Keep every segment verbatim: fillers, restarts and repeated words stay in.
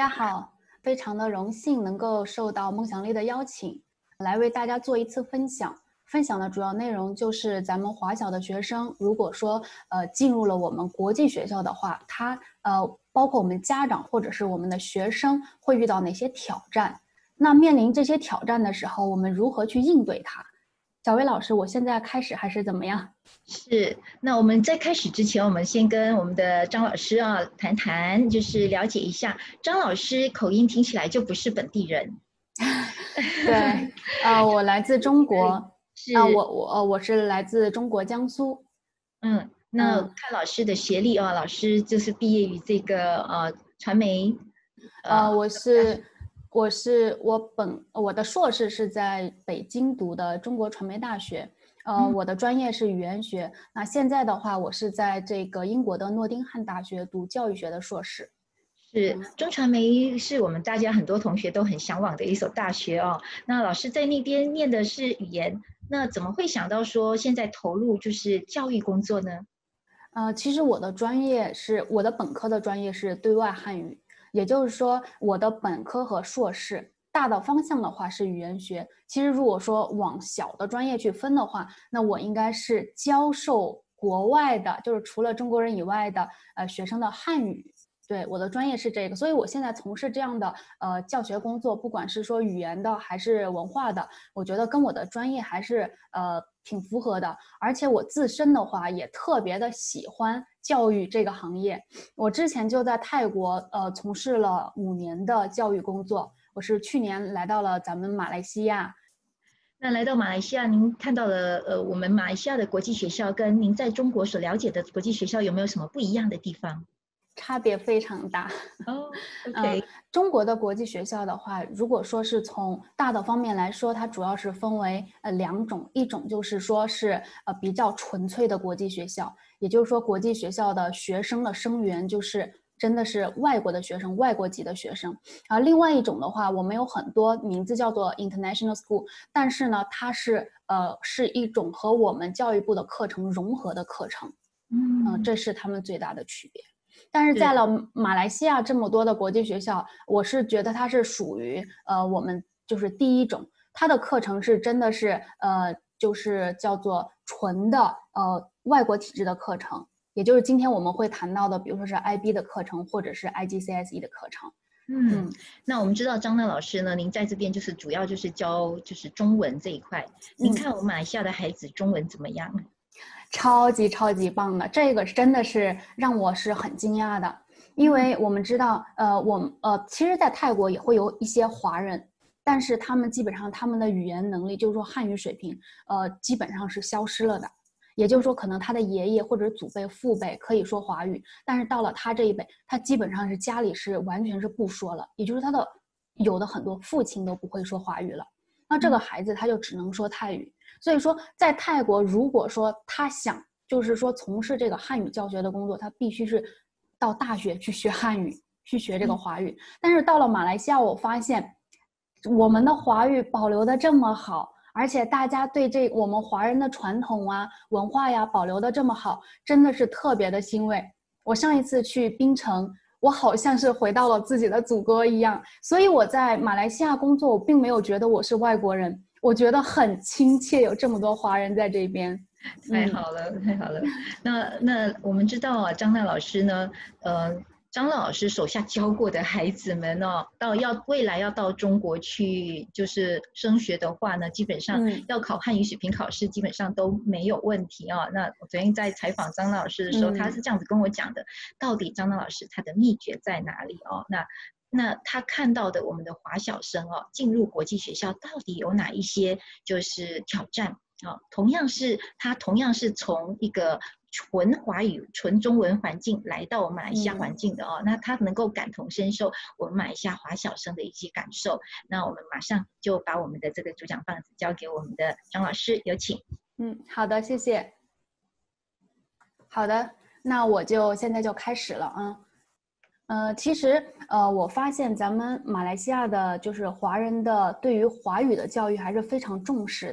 家好，非常的荣幸能够受到梦想力的邀请，来为大家做一次分享。分享的主要内容就是咱们华小的学生，如果说呃进入了我们国际学校的话，他呃包括我们家长或者是我们的学生会遇到哪些挑战？那面临这些挑战的时候，我们如何去应对它？小薇老师，我现在开始还是怎么样？ 是，那我们在开始之前，我们先跟我们的张老师啊谈谈，就是了解一下，张老师口音听起来就不是本地人。 对，呃，我来自中国， 是， 啊、我我呃我是来自中国江苏。 嗯，那嗯， 看老师的学历啊，老师就是毕业于这个呃传媒， 呃， 呃， 我是我是我本我的硕士是在北京读的中国传媒大学，呃， 嗯， 我的专业是语言学。那现在的话，我是在这个英国的诺丁汉大学读教育学的硕士。 是嗯。 中传媒是我们大家很多同学都很向往的一所大学哦。那老师在那边念的是语言，那怎么会想到说现在投入就是教育工作呢？ 呃，其实我的专业是我的本科的专业是对外汉语，也就是说我的本科和硕士大的方向的话是语言学。其实如果说往小的专业去分的话，那我应该是教授国外的，就是除了中国人以外的呃学生的汉语。对，我的专业是这个，所以我现在从事这样的呃教学工作，不管是说语言的还是文化的，我觉得跟我的专业还是呃挺符合的。而且我自身的话也特别的喜欢教育这个行业。我之前就在泰国呃从事了五年的教育工作，我是去年来到了咱们马来西亚。 那来到马来西亚，您看到了呃，我们马来西亚的国际学校跟您在中国所了解的国际学校有没有什么不一样的地方？ 差别非常大。 哦嗯， ，OK， 中国的国际学校的话，如果说是从大的方面来说，它主要是分为呃两种，一种就是说是呃比较纯粹的国际学校，也就是说国际学校的学生的生源就是真的是外国的学生，外国籍的学生。啊，另外一种的话，我们有很多名字叫做 international school，但是呢，它是呃是一种和我们教育部的课程融合的课程。嗯， 嗯， 这是他们最大的区别。但是在是， 了马来西亚这么多的国际学校，我是觉得它是属于呃我们就是第一种，它的课程是真的是呃就是叫做纯的呃外国体制的课程，也就是今天我们会谈到的，比如说是 I B 的课程或者是 I G C S E 的课程。 嗯， 嗯那我们知道张娜老师呢，您在这边就是主要就是教就是中文这一块，您嗯。 看我们马来西亚的孩子中文怎么样？ 超级超级棒的，这个真的是让我是很惊讶的，因嗯为我们知道，呃，我们呃，其实，在泰国也会有一些华人，但是他们基本上他们的语言能力，就是说汉语水平，呃，基本上是消失了的。也就是说，可能他的爷爷或者祖辈、父辈可以说华语，但是到了他这一辈，他基本上是家里是完全是不说了，也就是他的有的很多父亲都不会说华语了，那这个嗯孩子他就只能说泰语。所以说，在泰国，如果说他想就是说从事这个汉语教学的工作，他必须是到大学去学汉语，去学这个嗯， 华语。但是到了马来西亚，我发现我们的华语保留的这么好，而且大家对这我们华人的传统啊、文化呀保留的这么好，真的是特别的欣慰。我上一次去槟城，我好像是回到了自己的祖国一样。所以我在马来西亚工作，我并没有觉得我是外国人，我觉得很亲切，有这么多华人在这边。嗯。 太好了，太好了。那那我们知道啊，张娜老师呢，呃，张娜老师手下教过的孩子们哦，到要未来要到中国去就是升学的话呢，基本上嗯要考汉语水平考试，基本上都没有问题哦。那我昨天在采访张娜老师的时候，他是嗯这样子跟我讲的，到底张娜老师他的秘诀在哪里哦？那那他看到的我们的华小生哦，进入国际学校到底有哪一些就是挑战？啊，同样是他同样是从一个纯华语、纯中文环境来到我们马来西亚环嗯。 境的哦，那他能够感同身受我们马来西亚华小生的一些感受。那我们马上就把我们的这个主讲棒子交给我们的张老师，有请。 嗯，好的，谢谢。好的，那我就现在就开始了啊。呃，其实呃，我发现咱们马来西亚的就是华人的对于华语的教育还是非常重视的。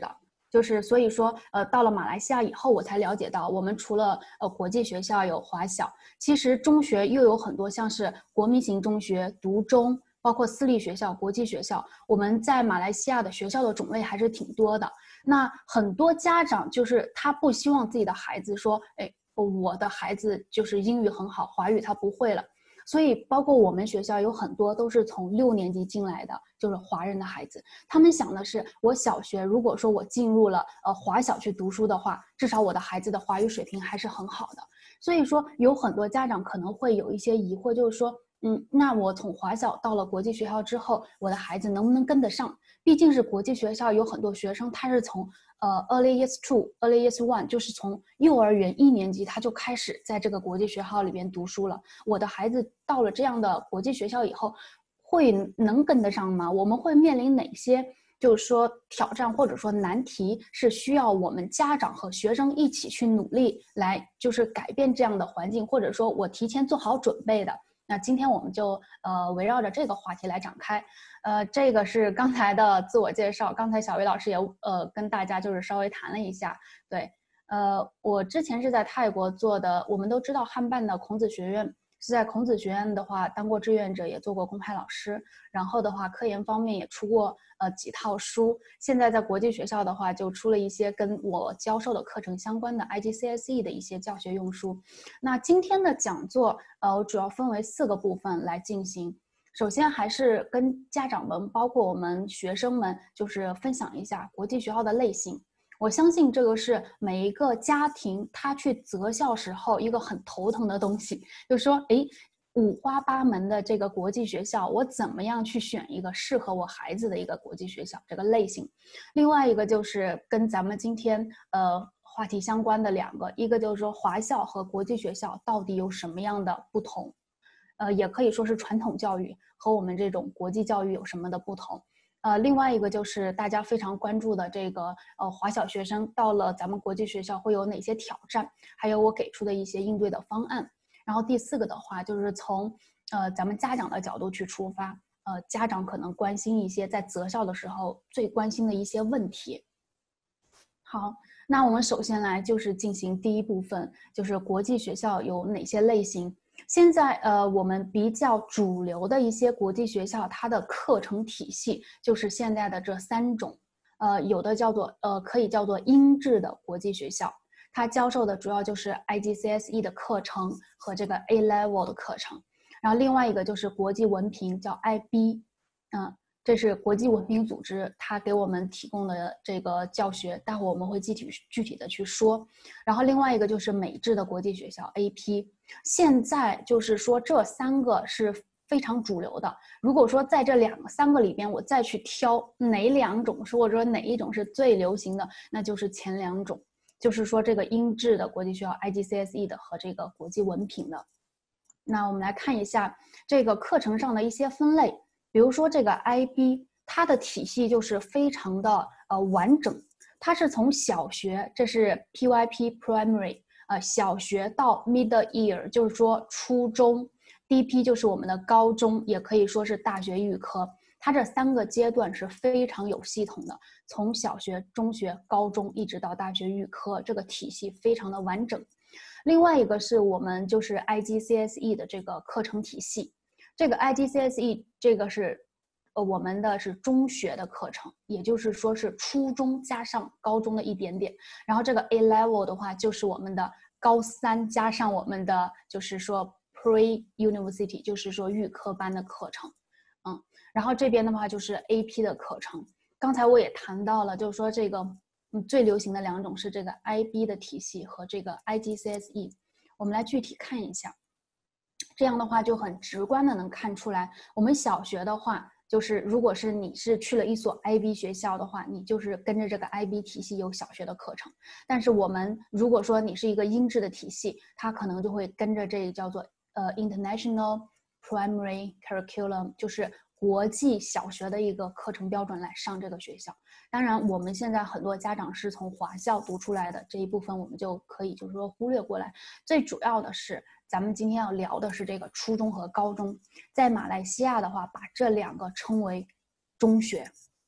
就是所以说，呃，到了马来西亚以后，我才了解到，我们除了呃国际学校有华小，其实中学又有很多，像是国民型中学、独中，包括私立学校、国际学校。我们在马来西亚的学校的种类还是挺多的。那很多家长就是他不希望自己的孩子说，哎，我的孩子就是英语很好，华语他不会了。所以包括我们学校有很多都是从六年级进来的，就是华人的孩子，他们想的是，我小学如果说我进入了呃华小去读书的话，至少我的孩子的华语水平还是很好的。所以说有很多家长可能会有一些疑惑，就是说，嗯，那我从华小到了国际学校之后，我的孩子能不能跟得上？毕竟是国际学校，有很多学生他是从呃 early years two、early years one，就是从幼儿园一年级他就开始在这个国际学校里边读书了。我的孩子到了这样的国际学校以后，会能跟得上吗？我们会面临哪些就是说挑战或者说难题，是需要我们家长和学生一起去努力来就是改变这样的环境，或者说我提前做好准备的。那今天我们就呃围绕着这个话题来展开，呃，这个是刚才的自我介绍，刚才小薇老师也呃跟大家就是稍微谈了一下，对，呃，我之前是在泰国做的，我们都知道汉办的孔子学院是在孔子学院的话当过志愿者，也做过公派老师，然后的话科研方面也出过呃几套书，现在在国际学校的话就出了一些跟我教授的课程相关的 I G C S E 的一些教学用书。那今天的讲座呃我主要分为四个部分来进行。首先还是跟家长们包括我们学生们就是分享一下国际学校的类型。我相信这个是每一个家庭他去择校时候一个很头疼的东西，就是说诶五花八门的这个国际学校，我怎么样去选一个适合我孩子的一个国际学校这个类型。另外一个就是跟咱们今天呃话题相关的两个，一个就是说华校和国际学校到底有什么样的不同，呃也可以说是传统教育和我们这种国际教育有什么的不同。呃，另外一个就是大家非常关注的这个呃华小学生到了咱们国际学校会有哪些挑战，还有我给出的一些应对的方案。然后第四个的话就是从呃咱们家长的角度去出发，呃家长可能关心一些在择校的时候最关心的一些问题。好，那我们首先来就是进行第一部分，就是国际学校有哪些类型。现在呃，我们比较主流的一些国际学校，它的课程体系就是现在的这三种，呃，有的叫做呃，可以叫做英制的国际学校，它教授的主要就是 I G C S E 的课程和这个 A Level 的课程，然后另外一个就是国际文凭，叫 I B， 嗯。这是国际文凭组织它给我们提供的这个教学，待会我们会具体具体的去说。然后另外一个就是美制的国际学校 A P， 现在就是说这三个是非常主流的。如果说在这两个三个里边，我再去挑哪两种，或者说哪一种是最流行的，那就是前两种，就是说这个英制的国际学校 I G C S E 的和这个国际文凭的。那我们来看一下这个课程上的一些分类。比如说这个 I B， 它的体系就是非常的呃完整，它是从小学，这是 P Y P Primary， 呃小学到 Middle Year， 就是说初中 ，D P 就是我们的高中，也可以说是大学预科，它这三个阶段是非常有系统的，从小学、中学、高中一直到大学预科，这个体系非常的完整。另外一个是我们就是 I G C S E 的这个课程体系。这个 I G C S E 这个是呃我们的是中学的课程，也就是说是初中加上高中的一点点，然后这个 A Level 的话就是我们的高三加上我们的就是说 Pre University， 就是说预科班的课程，嗯，然后这边的话就是 A P 的课程。刚才我也谈到了，就是说这个嗯最流行的两种是这个 I B 的体系和这个 I G C S E， 我们来具体看一下。这样的话就很直观的能看出来，我们小学的话，就是如果是你是去了一所 I B 学校的话，你就是跟着这个 I B 体系有小学的课程。但是我们如果说你是一个英制的体系，它可能就会跟着这叫做呃 International Primary Curriculum， 就是国际小学的一个课程标准来上这个学校。当然我们现在很多家长是从华校读出来的，这一部分我们就可以就是说忽略过来。最主要的是咱们今天要聊的是这个初中和高中，在马来西亚的话把这两个称为中学。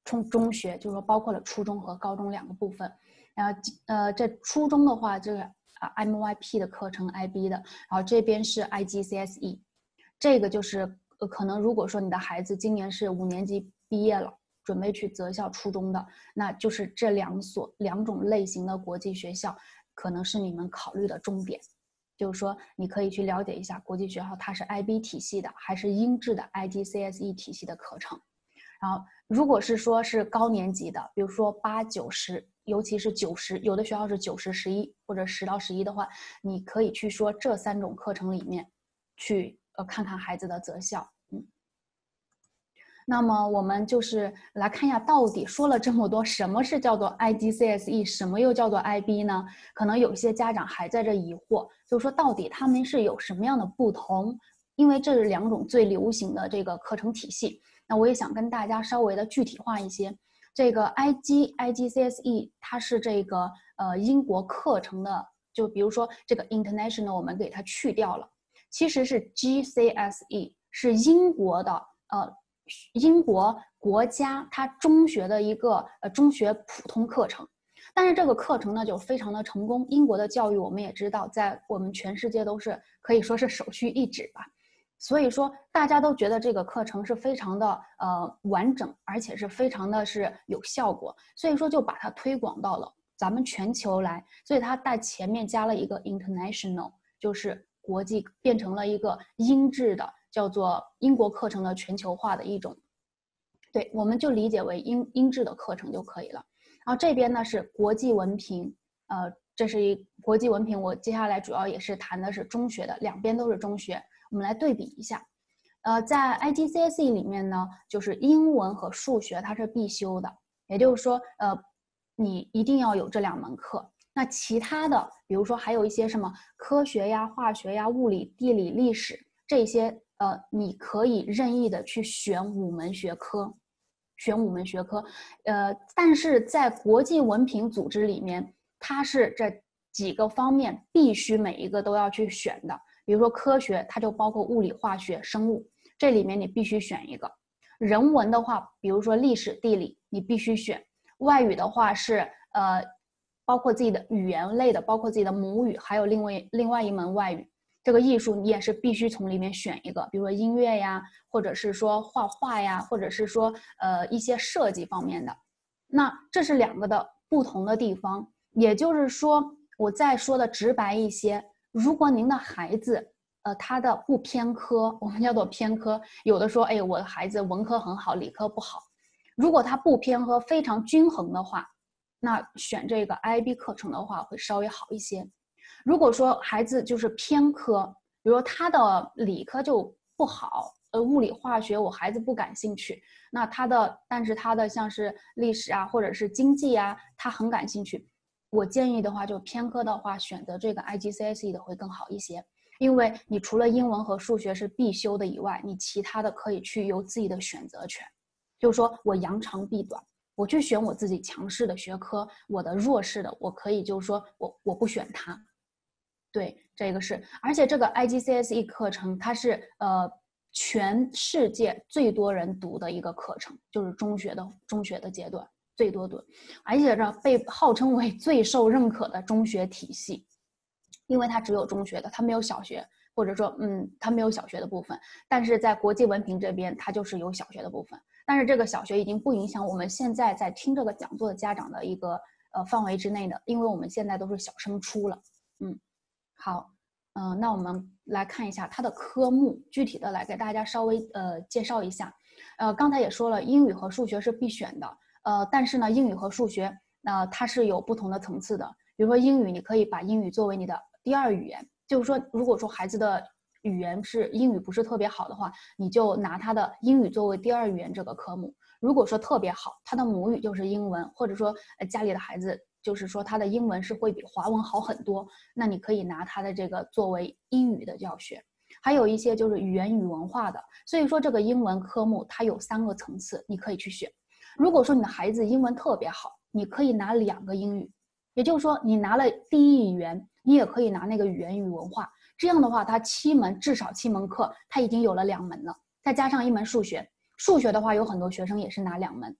中中学，就是说包括了初中和高中两个部分。然后呃，这初中的话，这个啊 M Y P 的课程 I B 的，然后这边是 I G C S E， 这个就是呃可能如果说你的孩子今年是五年级毕业了，准备去择校初中的，那就是这两所两种类型的国际学校可能是你们考虑的重点。就是说你可以去了解一下国际学校它是 I B 体系的还是英制的 I G C S E 体系的课程。然后如果是说是高年级的，比如说八九十，尤其是九十，有的学校是九十十一或者十到十一的话，你可以去说这三种课程里面去呃看看孩子的择校。嗯，那么我们就是来看一下，到底说了这么多，什么是叫做 I G C S E， 什么又叫做 I B 呢？可能有些家长还在这疑惑，就是说到底他们是有什么样的不同？因为这是两种最流行的这个课程体系。那我也想跟大家稍微的具体化一些。这个 I G I G C S E 它是这个呃英国课程的，就比如说这个 international 我们给它去掉了，其实是 G C S E 是英国的呃英国国家它中学的一个呃中学普通课程。但是这个课程呢就非常的成功，英国的教育我们也知道，在我们全世界都是可以说是首屈一指吧。所以说大家都觉得这个课程是非常的呃完整，而且是非常的是有效果，所以说就把它推广到了咱们全球来，所以它在前面加了一个 international， 就是国际，变成了一个英制的叫做英国课程的全球化的一种，对，我们就理解为英英制的课程就可以了。然后这边呢是国际文凭，呃，这是一国际文凭，我接下来主要也是谈的是中学的，两边都是中学。我们来对比一下，呃，在 I G C S E 里面呢，就是英文和数学它是必修的，也就是说，呃，你一定要有这两门课。那其他的，比如说还有一些什么科学呀、化学呀、物理、地理、历史这些，呃，你可以任意的去选五门学科，选五门学科，呃，但是在国际文凭组织里面，它是这几个方面必须每一个都要去选的。比如说科学，它就包括物理、化学、生物，这里面你必须选一个。人文的话，比如说历史、地理，你必须选。外语的话是呃，包括自己的语言类的，包括自己的母语，还有另外另外一门外语。这个艺术你也是必须从里面选一个，比如说音乐呀，或者是说画画呀，或者是说呃一些设计方面的。那这是两个的不同的地方，也就是说，我再说的直白一些。如果您的孩子，呃，他的不偏科，我们叫做偏科，有的说，哎，我的孩子文科很好，理科不好。如果他不偏科，非常均衡的话，那选这个 I B 课程的话会稍微好一些。如果说孩子就是偏科，比如说他的理科就不好，呃，物理化学我孩子不感兴趣，那他的，但是他的像是历史啊，或者是经济啊，他很感兴趣。我建议的话，就偏科的话，选择这个 I G C S E 的会更好一些，因为你除了英文和数学是必修的以外，你其他的可以去有自己的选择权，就是说我扬长避短，我去选我自己强势的学科，我的弱势的，我可以就是说我我不选它。对，这个是，而且这个 I G C S E 课程它是呃全世界最多人读的一个课程，就是中学的中学的阶段。最多的，而且这被号称为最受认可的中学体系，因为它只有中学的，它没有小学，或者说，嗯，它没有小学的部分。但是在国际文凭这边，它就是有小学的部分。但是这个小学已经不影响我们现在在听这个讲座的家长的一个呃范围之内的，因为我们现在都是小升初了。嗯，好，嗯、呃，那我们来看一下它的科目，具体的来给大家稍微呃介绍一下。呃，刚才也说了，英语和数学是必选的。呃，但是呢，英语和数学，呃，它是有不同的层次的。比如说英语，你可以把英语作为你的第二语言，就是说，如果说孩子的语言是英语不是特别好的话，你就拿他的英语作为第二语言这个科目。如果说特别好，他的母语就是英文，或者说呃家里的孩子就是说他的英文是会比华文好很多，那你可以拿他的这个作为英语的教学。还有一些就是语言与文化的，所以说这个英文科目它有三个层次，你可以去选。如果说你的孩子英文特别好，你可以拿两个英语，也就是说你拿了第一语言，你也可以拿那个语言与文化。这样的话，它七门至少七门课，它已经有了两门了，再加上一门数学。数学的话，有很多学生也是拿两门，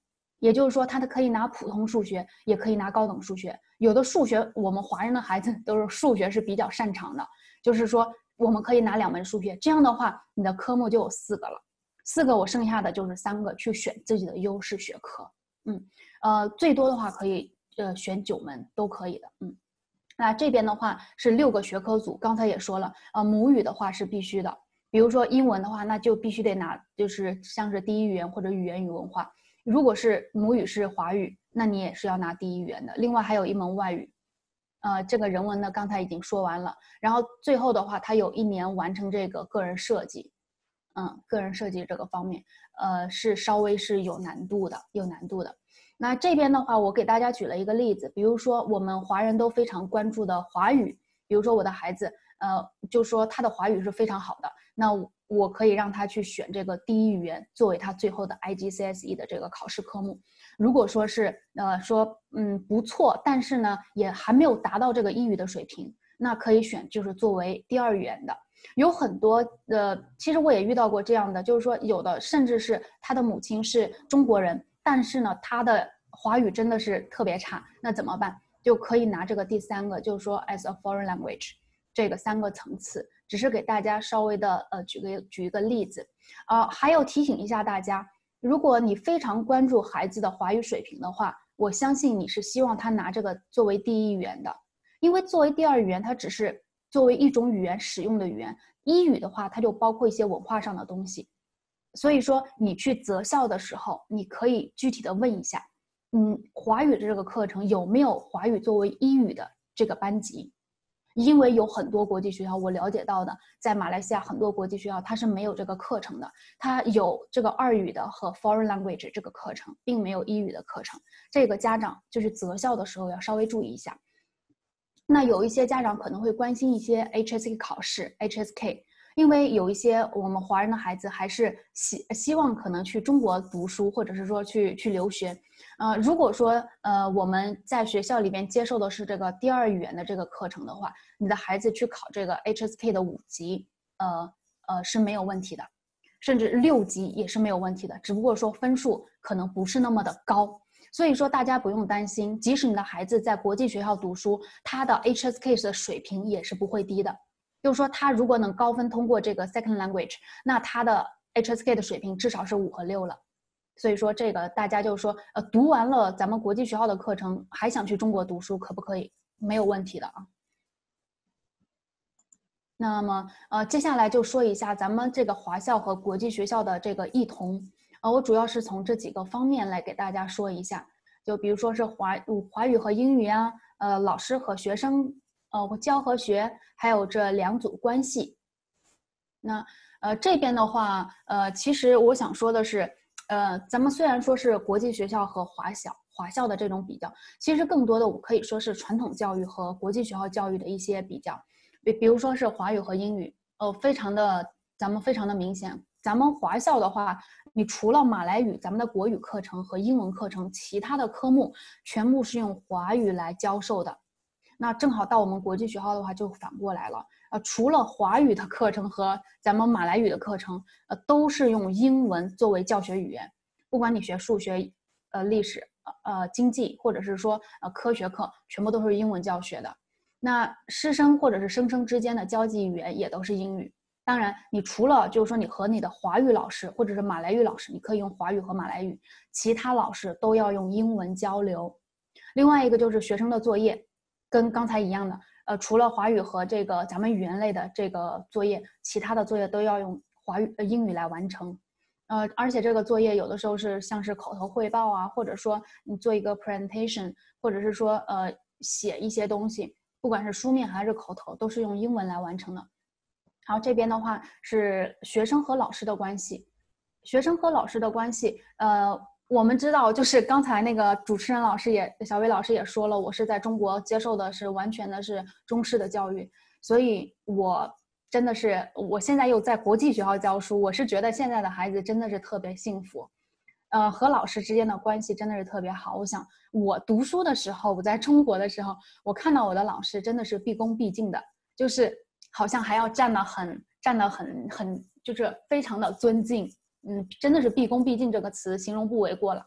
也就是说，他的可以拿普通数学，也可以拿高等数学。有的数学，我们华人的孩子都是数学是比较擅长的，就是说我们可以拿两门数学，这样的话，你的科目就有四个了，四个我剩下的就是三个去选自己的优势学科。嗯，呃，最多的话可以呃选九门都可以的。嗯，那这边的话是六个学科组，刚才也说了，呃，母语的话是必须的，比如说英文的话，那就必须得拿，就是像是第一语言或者语言与文化。如果是母语是华语，那你也是要拿第一语言的。另外还有一门外语，呃，这个人文呢刚才已经说完了。然后最后的话，它有一年完成这个个人设计，嗯，个人设计这个方面，呃，是稍微是有难度的，有难度的。那这边的话，我给大家举了一个例子，比如说我们华人都非常关注的华语，比如说我的孩子，呃，就说他的华语是非常好的，那我可以让他去选这个第一语言作为他最后的 I G C S E 的这个考试科目。如果说是呃说嗯不错，但是呢也还没有达到这个英语的水平，那可以选就是作为第二语言的。有很多的，其实我也遇到过这样的，就是说有的甚至是他的母亲是中国人，但是呢他的华语真的是特别差，那怎么办？就可以拿这个第三个，就是说 as a foreign language 这个三个层次，只是给大家稍微的呃举个举一个例子啊、呃，还有提醒一下大家，如果你非常关注孩子的华语水平的话，我相信你是希望他拿这个作为第一语言的，因为作为第二语言它只是作为一种语言使用的语言，一语的话它就包括一些文化上的东西，所以说你去择校的时候，你可以具体的问一下，嗯，华语的这个课程有没有华语作为一语的这个班级？因为有很多国际学校，我了解到的，在马来西亚很多国际学校它是没有这个课程的，它有这个二语的和 foreign language 这个课程，并没有一语的课程。这个家长就是择校的时候要稍微注意一下。那有一些家长可能会关心一些 H S K 考试 H S K， 因为有一些我们华人的孩子还是希希望可能去中国读书，或者是说去去留学。呃，如果说呃我们在学校里边接受的是这个第二语言的这个课程的话，你的孩子去考这个 H S K 的五级，呃呃是没有问题的，甚至六级也是没有问题的，只不过说分数可能不是那么的高。所以说大家不用担心，即使你的孩子在国际学校读书，他的 H S K 的水平也是不会低的。就是说他如果能高分通过这个 second language， 那他的 H S K 的水平至少是五和六了。所以说这个大家就说，呃，读完了咱们国际学校的课程，还想去中国读书，可不可以？没有问题的啊。那么，呃，接下来就说一下咱们这个华校和国际学校的这个异同。呃，我主要是从这几个方面来给大家说一下，就比如说是华华语和英语啊，呃，老师和学生，呃，教和学，还有这两组关系。那呃这边的话，呃，其实我想说的是，呃，咱们虽然说是国际学校和华小华校的这种比较，其实更多的我可以说是传统教育和国际学校教育的一些比较，比比如说是华语和英语，呃，非常的咱们非常的明显。咱们华校的话，你除了马来语，咱们的国语课程和英文课程，其他的科目全部是用华语来教授的。那正好到我们国际学校的话，就反过来了。呃，除了华语的课程和咱们马来语的课程，呃，都是用英文作为教学语言。不管你学数学、呃历史、呃经济，或者是说呃科学课，全部都是英文教学的。那师生或者是生生之间的交际语言也都是英语。当然，你除了就是说你和你的华语老师或者是马来语老师，你可以用华语和马来语，其他老师都要用英文交流。另外一个就是学生的作业，跟刚才一样的，呃，除了华语和这个咱们语言类的这个作业，其他的作业都要用华语、呃、英语来完成。呃，而且这个作业有的时候是像是口头汇报啊，或者说你做一个 presentation， 或者是说呃写一些东西，不管是书面还是口头，都是用英文来完成的。好，这边的话是学生和老师的关系。学生和老师的关系，呃，我们知道，就是刚才那个主持人老师也，小薇老师也说了，我是在中国接受的是完全的是中式的教育，所以我真的是，我现在又在国际学校教书，我是觉得现在的孩子真的是特别幸福，呃，和老师之间的关系真的是特别好。我想我读书的时候，我在中国的时候，我看到我的老师真的是毕恭毕敬的，就是好像还要站得很站得很很就是非常的尊敬，嗯，真的是毕恭毕敬这个词形容不为过了。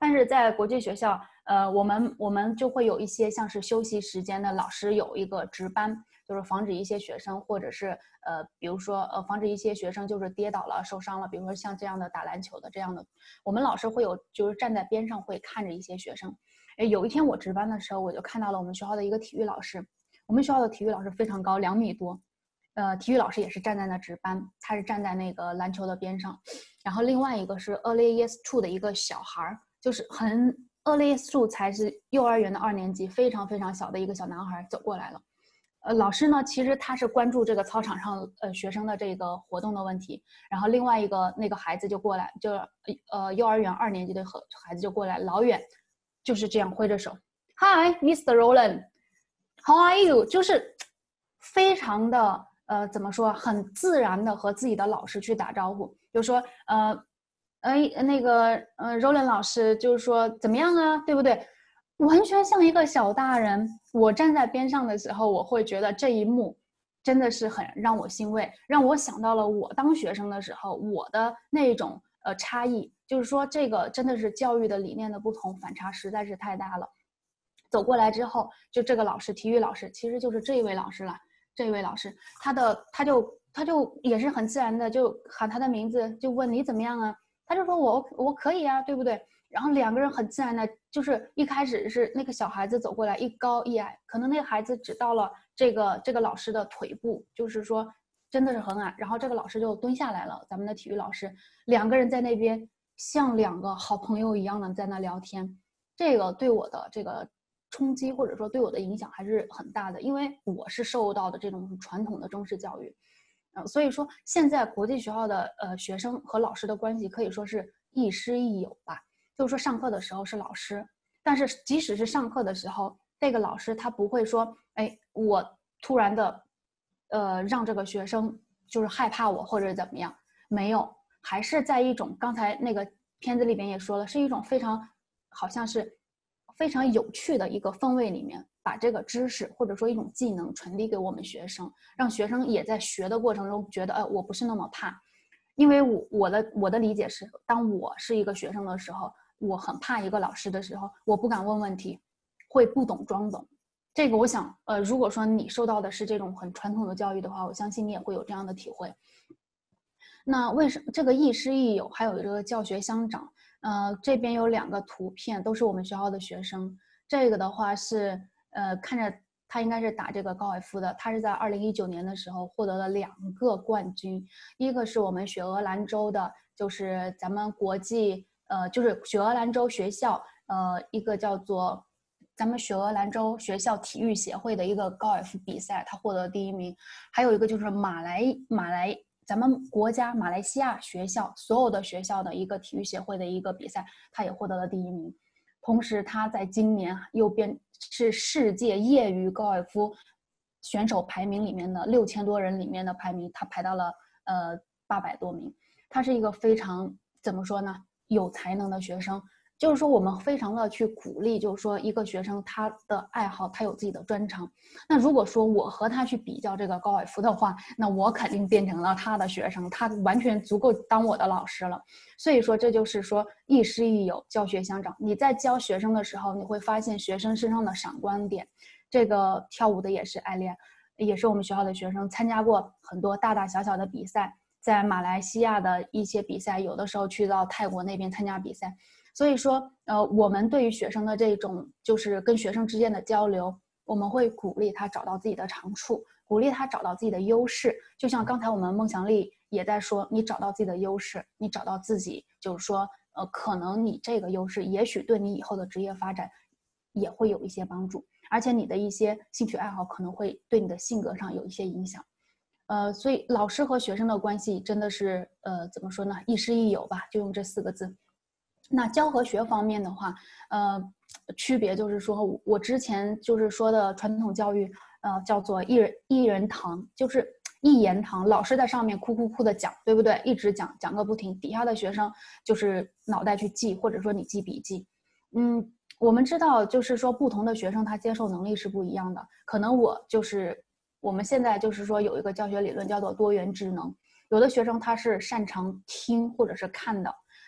但是在国际学校，呃，我们我们就会有一些像是休息时间的老师有一个值班，就是防止一些学生或者是呃，比如说呃，防止一些学生就是跌倒了受伤了，比如说像这样的打篮球的这样的，我们老师会有就是站在边上会看着一些学生。哎，有一天我值班的时候，我就看到了我们学校的一个体育老师，我们学校的体育老师非常高，两米多。呃，体育老师也是站在那值班，他是站在那个篮球的边上，然后另外一个是 Early Years Two 的一个小孩，就是很 Early Years Two 才是幼儿园的二年级，非常非常小的一个小男孩走过来了。呃，老师呢，其实他是关注这个操场上呃学生的这个活动的问题，然后另外一个那个孩子就过来，就呃幼儿园二年级的孩子就过来，老远就是这样挥着手 ，Hi Mister Roland，How are you？ 就是非常的。呃，怎么说？很自然的和自己的老师去打招呼，就说，呃，哎，那个，呃，Roland 老师，就是说怎么样啊，对不对？完全像一个小大人。我站在边上的时候，我会觉得这一幕真的是很让我欣慰，让我想到了我当学生的时候，我的那种呃差异，就是说这个真的是教育的理念的不同，反差实在是太大了。走过来之后，就这个老师，体育老师，其实就是这一位老师了。这一位老师，他的他就他就也是很自然的就喊他的名字，就问你怎么样啊？他就说我我可以啊，对不对？然后两个人很自然的，就是一开始是那个小孩子走过来，一高一矮，可能那个孩子只到了这个这个老师的腿部，就是说真的是很矮。然后这个老师就蹲下来了，咱们的体育老师，两个人在那边像两个好朋友一样的在那聊天。这个对我的这个冲击或者说对我的影响还是很大的，因为我是受到的这种传统的中式教育，呃，所以说现在国际学校的呃学生和老师的关系可以说是亦师亦友吧。就是说上课的时候是老师，但是即使是上课的时候，这个老师他不会说，哎，我突然的，呃，让这个学生就是害怕我或者怎么样，没有，还是在一种刚才那个片子里边也说了，是一种非常好像是。非常有趣的一个氛围里面，把这个知识或者说一种技能传递给我们学生，让学生也在学的过程中觉得，哎，我不是那么怕。因为我我的我的理解是，当我是一个学生的时候，我很怕一个老师的时候，我不敢问问题，会不懂装懂。这个我想，呃，如果说你受到的是这种很传统的教育的话，我相信你也会有这样的体会。那为什么这个亦师亦友，还有这个教学相长？呃，这边有两个图片，都是我们学校的学生。这个的话是，呃，看着他应该是打这个高尔夫的，他是在二零一九年的时候获得了两个冠军，一个是我们雪俄兰州的，就是咱们国际，呃，就是雪俄兰州学校，呃，一个叫做咱们雪俄兰州学校体育协会的一个高尔夫比赛，他获得第一名。还有一个就是马来马来。咱们国家马来西亚学校所有的学校的一个体育协会的一个比赛，他也获得了第一名。同时，他在今年又变是世界业余高尔夫选手排名里面的六千多人里面的排名，他排到了呃八百多名。他是一个非常怎么说呢，有才能的学生。就是说我们非常的去鼓励，就是说一个学生他的爱好，他有自己的专长。那如果说我和他去比较这个高尔夫的话，那我肯定变成了他的学生，他完全足够当我的老师了。所以说这就是说亦师亦友，教学相长。你在教学生的时候，你会发现学生身上的闪光点。这个跳舞的也是爱练，也是我们学校的学生，参加过很多大大小小的比赛，在马来西亚的一些比赛，有的时候去到泰国那边参加比赛。所以说，呃，我们对于学生的这种就是跟学生之间的交流，我们会鼓励他找到自己的长处，鼓励他找到自己的优势。就像刚才我们孟祥丽也在说，你找到自己的优势，你找到自己，就是说，呃，可能你这个优势，也许对你以后的职业发展也会有一些帮助，而且你的一些兴趣爱好可能会对你的性格上有一些影响。呃，所以老师和学生的关系真的是，呃，怎么说呢，亦师亦友吧，就用这四个字。那教和学方面的话，呃，区别就是说，我之前就是说的传统教育，呃，叫做一人一人堂，就是一言堂，老师在上面哭哭哭的讲，对不对？一直讲讲个不停，底下的学生就是脑袋去记，或者说你记笔记。嗯，我们知道，就是说不同的学生他接受能力是不一样的，可能我就是我们现在就是说有一个教学理论叫做多元智能，有的学生他是擅长听或者是看的。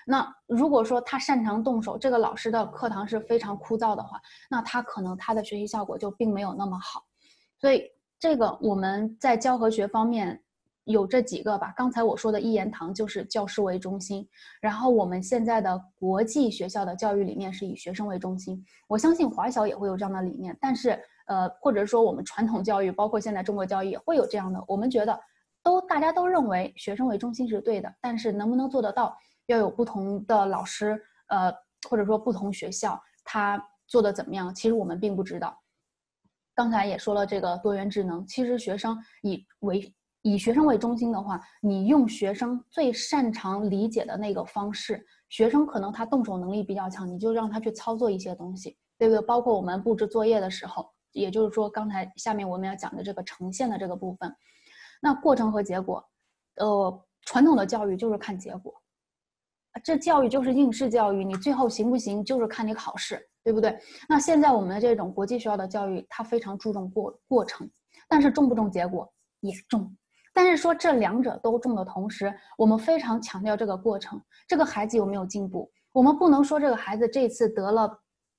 那如果说他擅长动手，这个老师的课堂是非常枯燥的话，那他可能他的学习效果就并没有那么好。所以这个我们在教和学方面有这几个吧，刚才我说的一言堂就是教师为中心，然后我们现在的国际学校的教育理念是以学生为中心，我相信华小也会有这样的理念，但是呃，或者说我们传统教育，包括现在中国教育也会有这样的，我们觉得都大家都认为学生为中心是对的，但是能不能做得到，要有不同的老师，呃，或者说不同学校他做的怎么样，其实我们并不知道。刚才也说了这个多元智能，其实学生以为以学生为中心的话，你用学生最擅长理解的那个方式，学生可能他动手能力比较强，你就让他去操作一些东西，对不对？包括我们布置作业的时候，也就是说刚才下面我们要讲的这个呈现的这个部分，那过程和结果，呃，传统的教育就是看结果，这教育就是应试教育，你最后行不行就是看你考试，对不对？那现在我们的这种国际学校的教育，它非常注重过过程，但是重不重结果也重。但是说这两者都重的同时，我们非常强调这个过程，这个孩子有没有进步？我们不能说这个孩子这次得了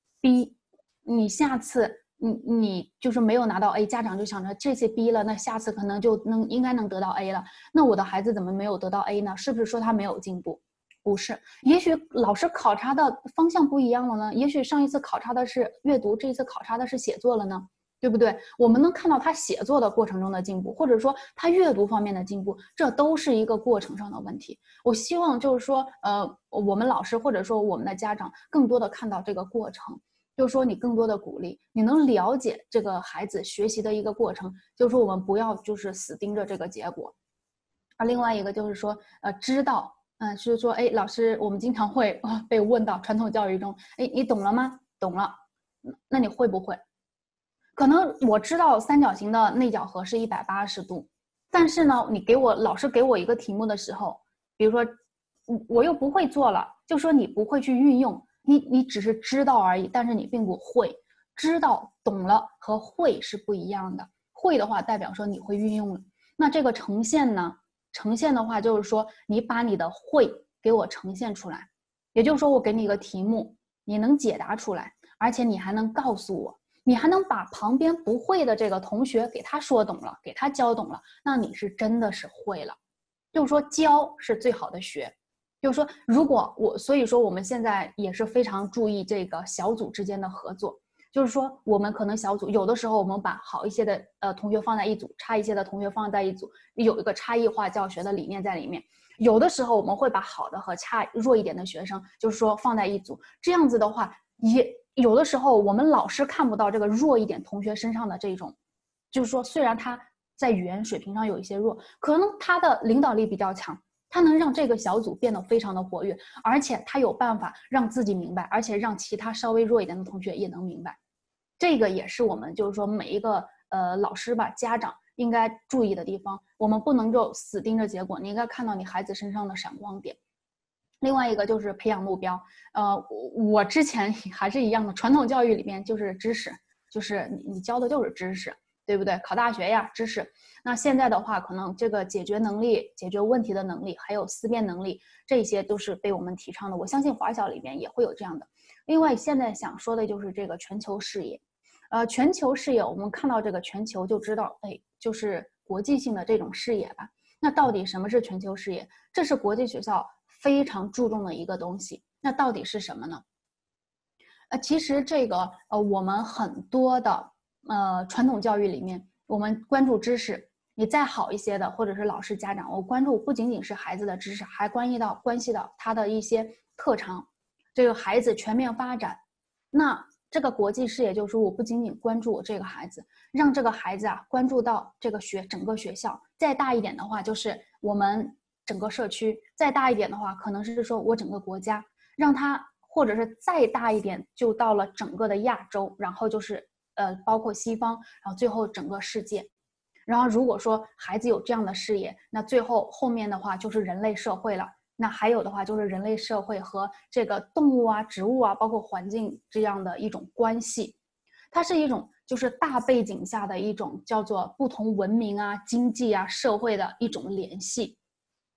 B， 你下次你你就是没有拿到 A， 家长就想着这次 B 了，那下次可能就能应该能得到 A 了。那我的孩子怎么没有得到 A 呢？是不是说他没有进步？不是，也许老师考察的方向不一样了呢，也许上一次考察的是阅读，这一次考察的是写作了呢，对不对？我们能看到他写作的过程中的进步，或者说他阅读方面的进步，这都是一个过程上的问题。我希望就是说，呃，我们老师或者说我们的家长更多的看到这个过程，就是说你更多的鼓励，你能了解这个孩子学习的一个过程，就是说我们不要就是死盯着这个结果。而另外一个就是说，呃，知道。嗯，是说，哎，老师，我们经常会、哦、被问到传统教育中，哎，你懂了吗？懂了，那你会不会？可能我知道三角形的内角和是一百八十度，但是呢，你给我老师给我一个题目的时候，比如说我又不会做了，就说你不会去运用，你你只是知道而已，但是你并不会。知道懂了和会是不一样的，会的话代表说你会运用了。那这个呈现呢？呈现的话就是说你把你的会给我呈现出来，也就是说我给你一个题目，你能解答出来，而且你还能告诉我，你还能把旁边不会的这个同学给他说懂了，给他教懂了，那你是真的是会了。就是说教是最好的学，就是说如果我所以说我们现在也是非常注意这个小组之间的合作，就是说我们可能小组有的时候我们把好一些的呃同学放在一组，差一些的同学放在一组，有一个差异化教学的理念在里面。有的时候我们会把好的和差弱一点的学生就是说放在一组，这样子的话也有的时候我们老师看不到这个弱一点同学身上的这种，就是说虽然他在语言水平上有一些弱，可能他的领导力比较强，他能让这个小组变得非常的活跃，而且他有办法让自己明白，而且让其他稍微弱一点的同学也能明白。这个也是我们就是说每一个呃老师吧，家长应该注意的地方。我们不能够死盯着结果，你应该看到你孩子身上的闪光点。另外一个就是培养目标，呃，我之前还是一样的，传统教育里面就是知识，就是你你教的就是知识，对不对？考大学呀，知识。那现在的话，可能这个解决能力、解决问题的能力，还有思辨能力，这些都是被我们提倡的。我相信华小里面也会有这样的。另外，现在想说的就是这个全球视野，呃，全球视野，我们看到这个全球就知道，哎，就是国际性的这种视野吧。那到底什么是全球视野？这是国际学校非常注重的一个东西。那到底是什么呢？呃，其实这个呃，我们很多的呃传统教育里面，我们关注知识，你再好一些的，或者是老师家长，我关注不仅仅是孩子的知识，还关系到关系到他的一些特长。这个孩子全面发展，那这个国际视野就是我不仅仅关注我这个孩子，让这个孩子啊关注到这个学整个学校，再大一点的话就是我们整个社区，再大一点的话可能是说我整个国家，让他或者是再大一点就到了整个的亚洲，然后就是呃包括西方，然后最后整个世界。然后如果说孩子有这样的视野，那最后后面的话就是人类社会了。那还有的话就是人类社会和这个动物啊、植物啊，包括环境这样的一种关系，它是一种就是大背景下的一种叫做不同文明啊、经济啊、社会的一种联系。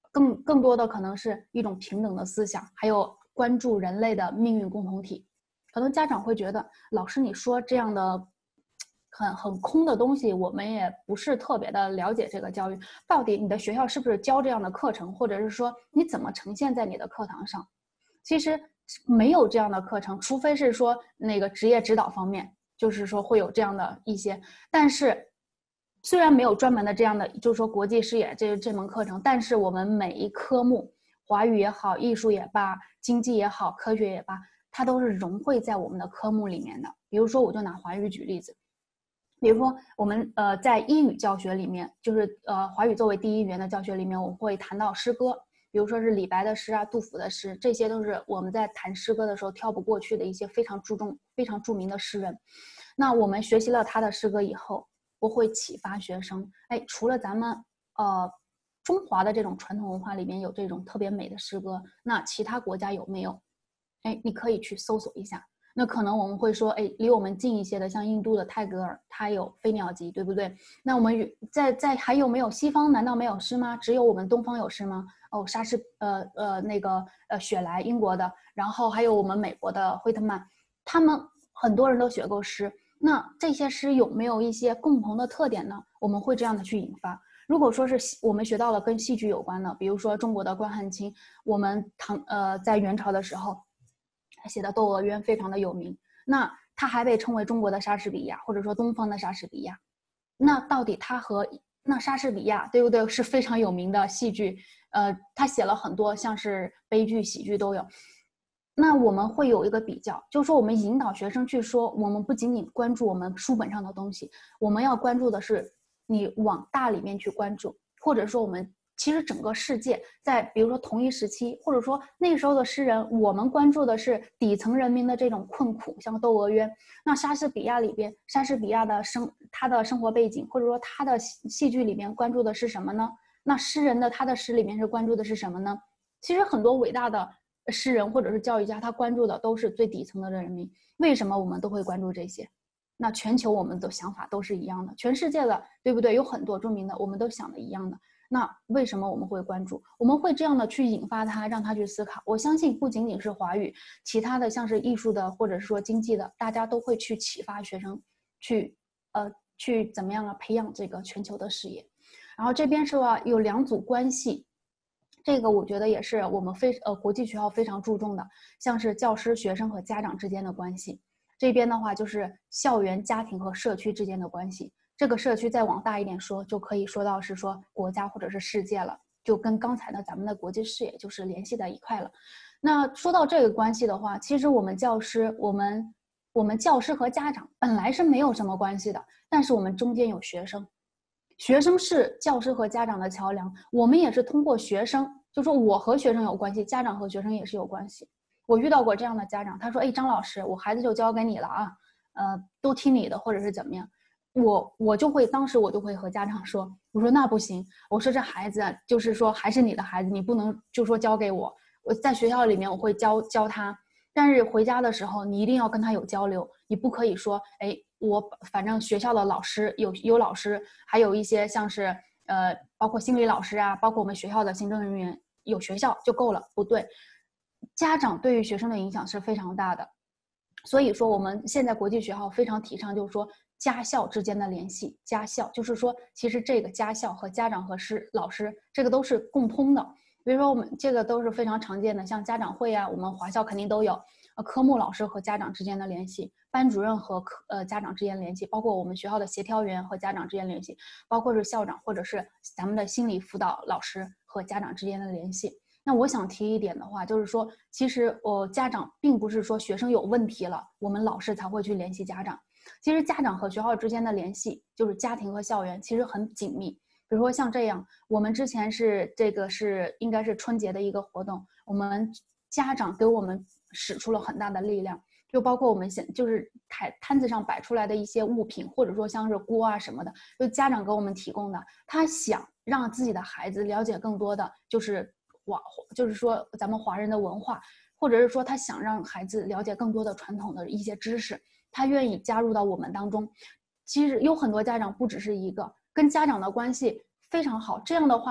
更更多的可能是一种平等的思想，还有关注人类的命运共同体。可能家长会觉得，老师你说这样的很很空的东西，我们也不是特别的了解这个教育，到底你的学校是不是教这样的课程，或者是说你怎么呈现在你的课堂上？其实没有这样的课程，除非是说那个职业指导方面，就是说会有这样的一些，但是虽然没有专门的这样的，就是说国际视野这这门课程，但是我们每一科目，华语也好，艺术也罢，经济也好，科学也罢，它都是融汇在我们的科目里面的。比如说，我就拿华语举例子，比如说我们呃在英语教学里面，就是呃华语作为第一语言的教学里面，我们会谈到诗歌，比如说是李白的诗啊，杜甫的诗，这些都是我们在谈诗歌的时候跳不过去的一些非常注重、非常著名的诗人。那我们学习了他的诗歌以后，我会启发学生，哎，除了咱们呃中华的这种传统文化里面有这种特别美的诗歌，那其他国家有没有？哎，你可以去搜索一下。那可能我们会说，哎，离我们近一些的，像印度的泰戈尔，他有飞鸟集，对不对？那我们在在还有没有西方？难道没有诗吗？只有我们东方有诗吗？哦，莎士呃呃那个呃雪莱，英国的，然后还有我们美国的惠特曼，他们很多人都学过诗。那这些诗有没有一些共同的特点呢？我们会这样的去引发。如果说是我们学到了跟戏剧有关的，比如说中国的关汉卿，我们唐呃在元朝的时候写的《窦娥冤》非常的有名，那他还被称为中国的莎士比亚，或者说东方的莎士比亚。那到底他和那莎士比亚对不对是非常有名的戏剧，呃，他写了很多像是悲剧、喜剧都有。那我们会有一个比较，就是说我们引导学生去说，我们不仅仅关注我们书本上的东西，我们要关注的是你往大里面去关注，或者说我们其实整个世界在比如说同一时期，或者说那时候的诗人，我们关注的是底层人民的这种困苦，像《窦娥冤》。那莎士比亚里边，莎士比亚的生他的生活背景，或者说他的戏剧里面关注的是什么呢？那诗人的他的诗里面是关注的是什么呢？其实很多伟大的诗人或者是教育家，他关注的都是最底层的人民。为什么我们都会关注这些？那全球我们的想法都是一样的，全世界的，对不对？有很多著名的，我们都想的一样的。那为什么我们会关注？我们会这样的去引发他，让他去思考。我相信不仅仅是华语，其他的像是艺术的，或者是说经济的，大家都会去启发学生，去呃去怎么样啊培养这个全球的视野。然后这边是吧，有两组关系。这个我觉得也是我们非呃国际学校非常注重的，像是教师、学生和家长之间的关系。这边的话就是校园、家庭和社区之间的关系。这个社区再往大一点说，就可以说到是说国家或者是世界了，就跟刚才的咱们的国际视野就是联系在一块了。那说到这个关系的话，其实我们教师，我们我们教师和家长本来是没有什么关系的，但是我们中间有学生。学生是教师和家长的桥梁，我们也是通过学生，就说我和学生有关系，家长和学生也是有关系。我遇到过这样的家长，他说：“哎，张老师，我孩子就交给你了啊，呃，都听你的，或者是怎么样。”我我就会当时我就会和家长说，我说那不行，我说这孩子就是说还是你的孩子，你不能就说交给我。我在学校里面我会教教他，但是回家的时候你一定要跟他有交流，你不可以说，哎。我反正学校的老师有有老师，还有一些像是呃，包括心理老师啊，包括我们学校的行政人员，有学校就够了，不对。家长对于学生的影响是非常大的，所以说我们现在国际学校非常提倡，就是说家校之间的联系。家校就是说，其实这个家校和家长和师老师这个都是共通的。比如说我们这个都是非常常见的，像家长会啊，我们华校肯定都有。科目老师和家长之间的联系，班主任和科呃家长之间联系，包括我们学校的协调员和家长之间联系，包括是校长或者是咱们的心理辅导老师和家长之间的联系。那我想提一点的话，就是说，其实我、呃、家长并不是说学生有问题了，我们老师才会去联系家长。其实家长和学校之间的联系，就是家庭和校园，其实很紧密。比如说像这样，我们之前是这个是应该是春节的一个活动，我们家长给我们使出了很大的力量，就包括我们现就是台摊子上摆出来的一些物品，或者说像是锅啊什么的，就家长给我们提供的。他想让自己的孩子了解更多的就是华，就是说咱们华人的文化，或者是说他想让孩子了解更多的传统的一些知识，他愿意加入到我们当中。其实有很多家长不只是一个，跟家长的关系非常好，这样的话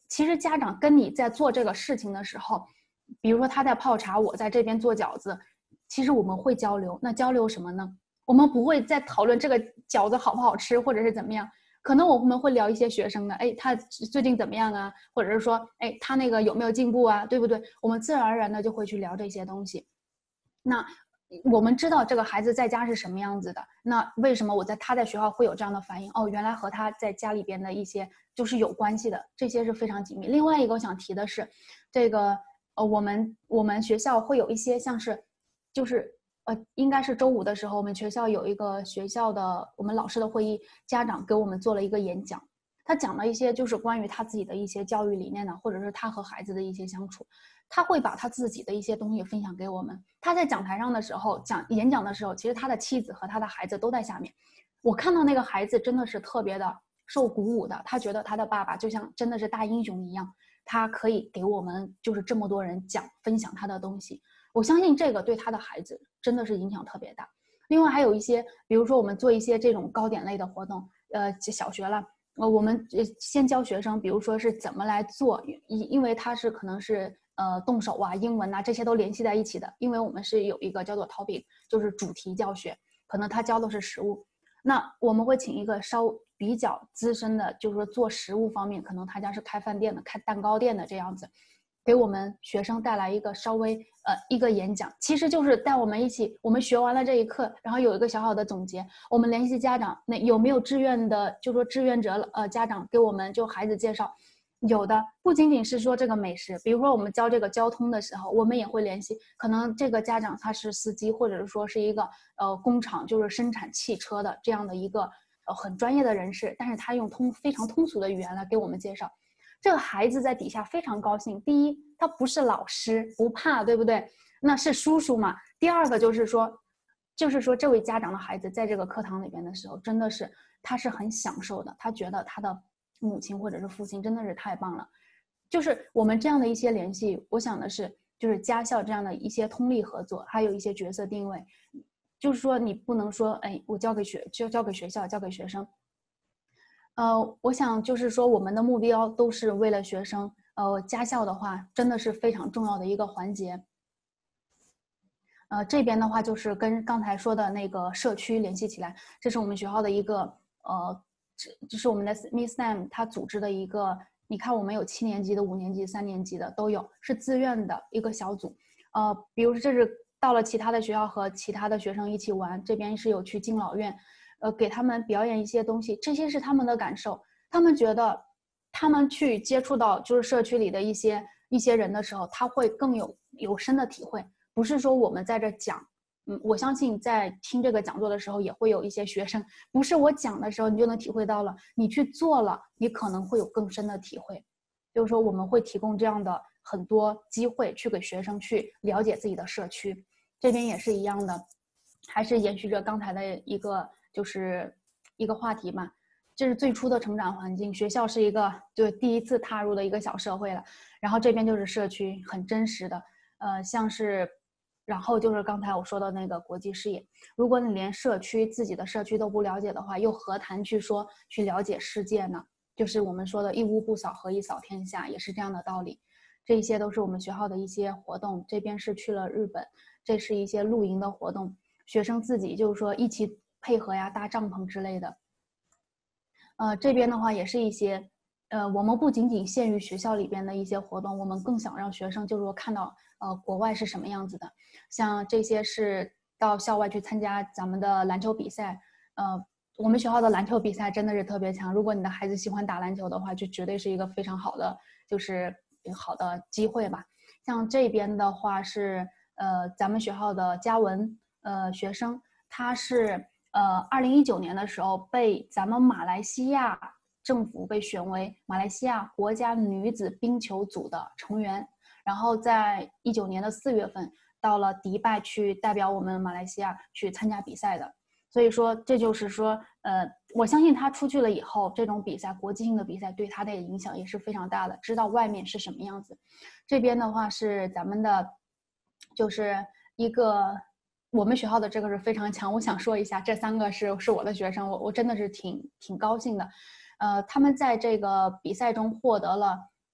其实家长跟你在做这个事情的时候，比如说他在泡茶，我在这边做饺子，其实我们会交流。那交流什么呢？我们不会再讨论这个饺子好不好吃，或者是怎么样。可能我们会聊一些学生的，哎，他最近怎么样啊？或者是说，哎，他那个有没有进步啊？对不对？我们自然而然的就会去聊这些东西。那我们知道这个孩子在家是什么样子的，那为什么我在他在学校会有这样的反应？哦，原来和他在家里边的一些就是有关系的，这些是非常紧密。另外一个我想提的是，这个呃，我们我们学校会有一些像是，就是呃，应该是周五的时候，我们学校有一个学校的我们老师的会议，家长给我们做了一个演讲，他讲了一些就是关于他自己的一些教育理念呢，或者是他和孩子的一些相处。他会把他自己的一些东西分享给我们。他在讲台上的时候，讲演讲的时候，其实他的妻子和他的孩子都在下面。我看到那个孩子真的是特别的受鼓舞的，他觉得他的爸爸就像真的是大英雄一样，他可以给我们就是这么多人讲分享他的东西。我相信这个对他的孩子真的是影响特别大。另外还有一些，比如说我们做一些这种糕点类的活动，呃，小学了。呃，我们先教学生，比如说是怎么来做，因因为他是可能是呃动手啊、英文啊这些都联系在一起的。因为我们是有一个叫做 topic， 就是主题教学，可能他教的是食物，那我们会请一个稍比较资深的，就是说做食物方面，可能他家是开饭店的、开蛋糕店的这样子，给我们学生带来一个稍微呃一个演讲，其实就是带我们一起，我们学完了这一课，然后有一个小小的总结，我们联系家长，那有没有志愿的，就说志愿者呃家长给我们就孩子介绍，有的不仅仅是说这个美食，比如说我们教这个交通的时候，我们也会联系，可能这个家长他是司机，或者是说是一个呃工厂就是生产汽车的这样的一个呃很专业的人士，但是他用通非常通俗的语言来给我们介绍。这个孩子在底下非常高兴，第一，他不是老师，不怕，对不对？那是叔叔嘛。第二个就是说，就是说这位家长的孩子在这个课堂里边的时候，真的是他是很享受的，他觉得他的母亲或者是父亲真的是太棒了。就是我们这样的一些联系，我想的是，就是家校这样的一些通力合作，还有一些角色定位，就是说你不能说，哎，我交给学就交给学校，交给学生。呃，我想就是说，我们的目标都是为了学生。呃，家校的话，真的是非常重要的一个环节。呃，这边的话就是跟刚才说的那个社区联系起来，这是我们学校的一个呃，这这是我们的 Miss Sam 他组织的一个。你看，我们有七年级的、五年级、三年级的都有，是自愿的一个小组。呃，比如说这是到了其他的学校和其他的学生一起玩，这边是有去敬老院。呃，给他们表演一些东西，这些是他们的感受。他们觉得，他们去接触到就是社区里的一些一些人的时候，他会更有有深的体会。不是说我们在这讲，嗯，我相信在听这个讲座的时候，也会有一些学生，不是我讲的时候你就能体会到了，你去做了，你可能会有更深的体会。就是说，我们会提供这样的很多机会，去给学生去了解自己的社区。这边也是一样的，还是延续着刚才的一个。就是一个话题嘛，这是最初的成长环境，学校是一个就第一次踏入的一个小社会了，然后这边就是社区，很真实的，呃，像是，然后就是刚才我说的那个国际视野，如果你连社区自己的社区都不了解的话，又何谈去说去了解世界呢？就是我们说的一屋不扫，何以扫天下，也是这样的道理。这些都是我们学校的一些活动，这边是去了日本，这是一些露营的活动，学生自己就是说一起配合呀，搭帐篷之类的。呃，这边的话也是一些，呃，我们不仅仅限于学校里边的一些活动，我们更想让学生就是说看到，呃，国外是什么样子的。像这些是到校外去参加咱们的篮球比赛，呃，我们学校的篮球比赛真的是特别强。如果你的孩子喜欢打篮球的话，就绝对是一个非常好的，就是好的机会吧。像这边的话是，呃，咱们学校的嘉文，呃，学生他是。呃，二零一九年的时候被咱们马来西亚政府被选为马来西亚国家女子冰球组的成员，然后在一九年的四月份到了迪拜去代表我们马来西亚去参加比赛的。所以说，这就是说，呃，我相信他出去了以后，这种比赛，国际性的比赛对他的影响也是非常大的，知道外面是什么样子。这边的话是咱们的，就是一个。我们学校的这个是非常强，我想说一下，这三个是是我的学生，我我真的是挺挺高兴的，呃，他们在这个比赛中获得了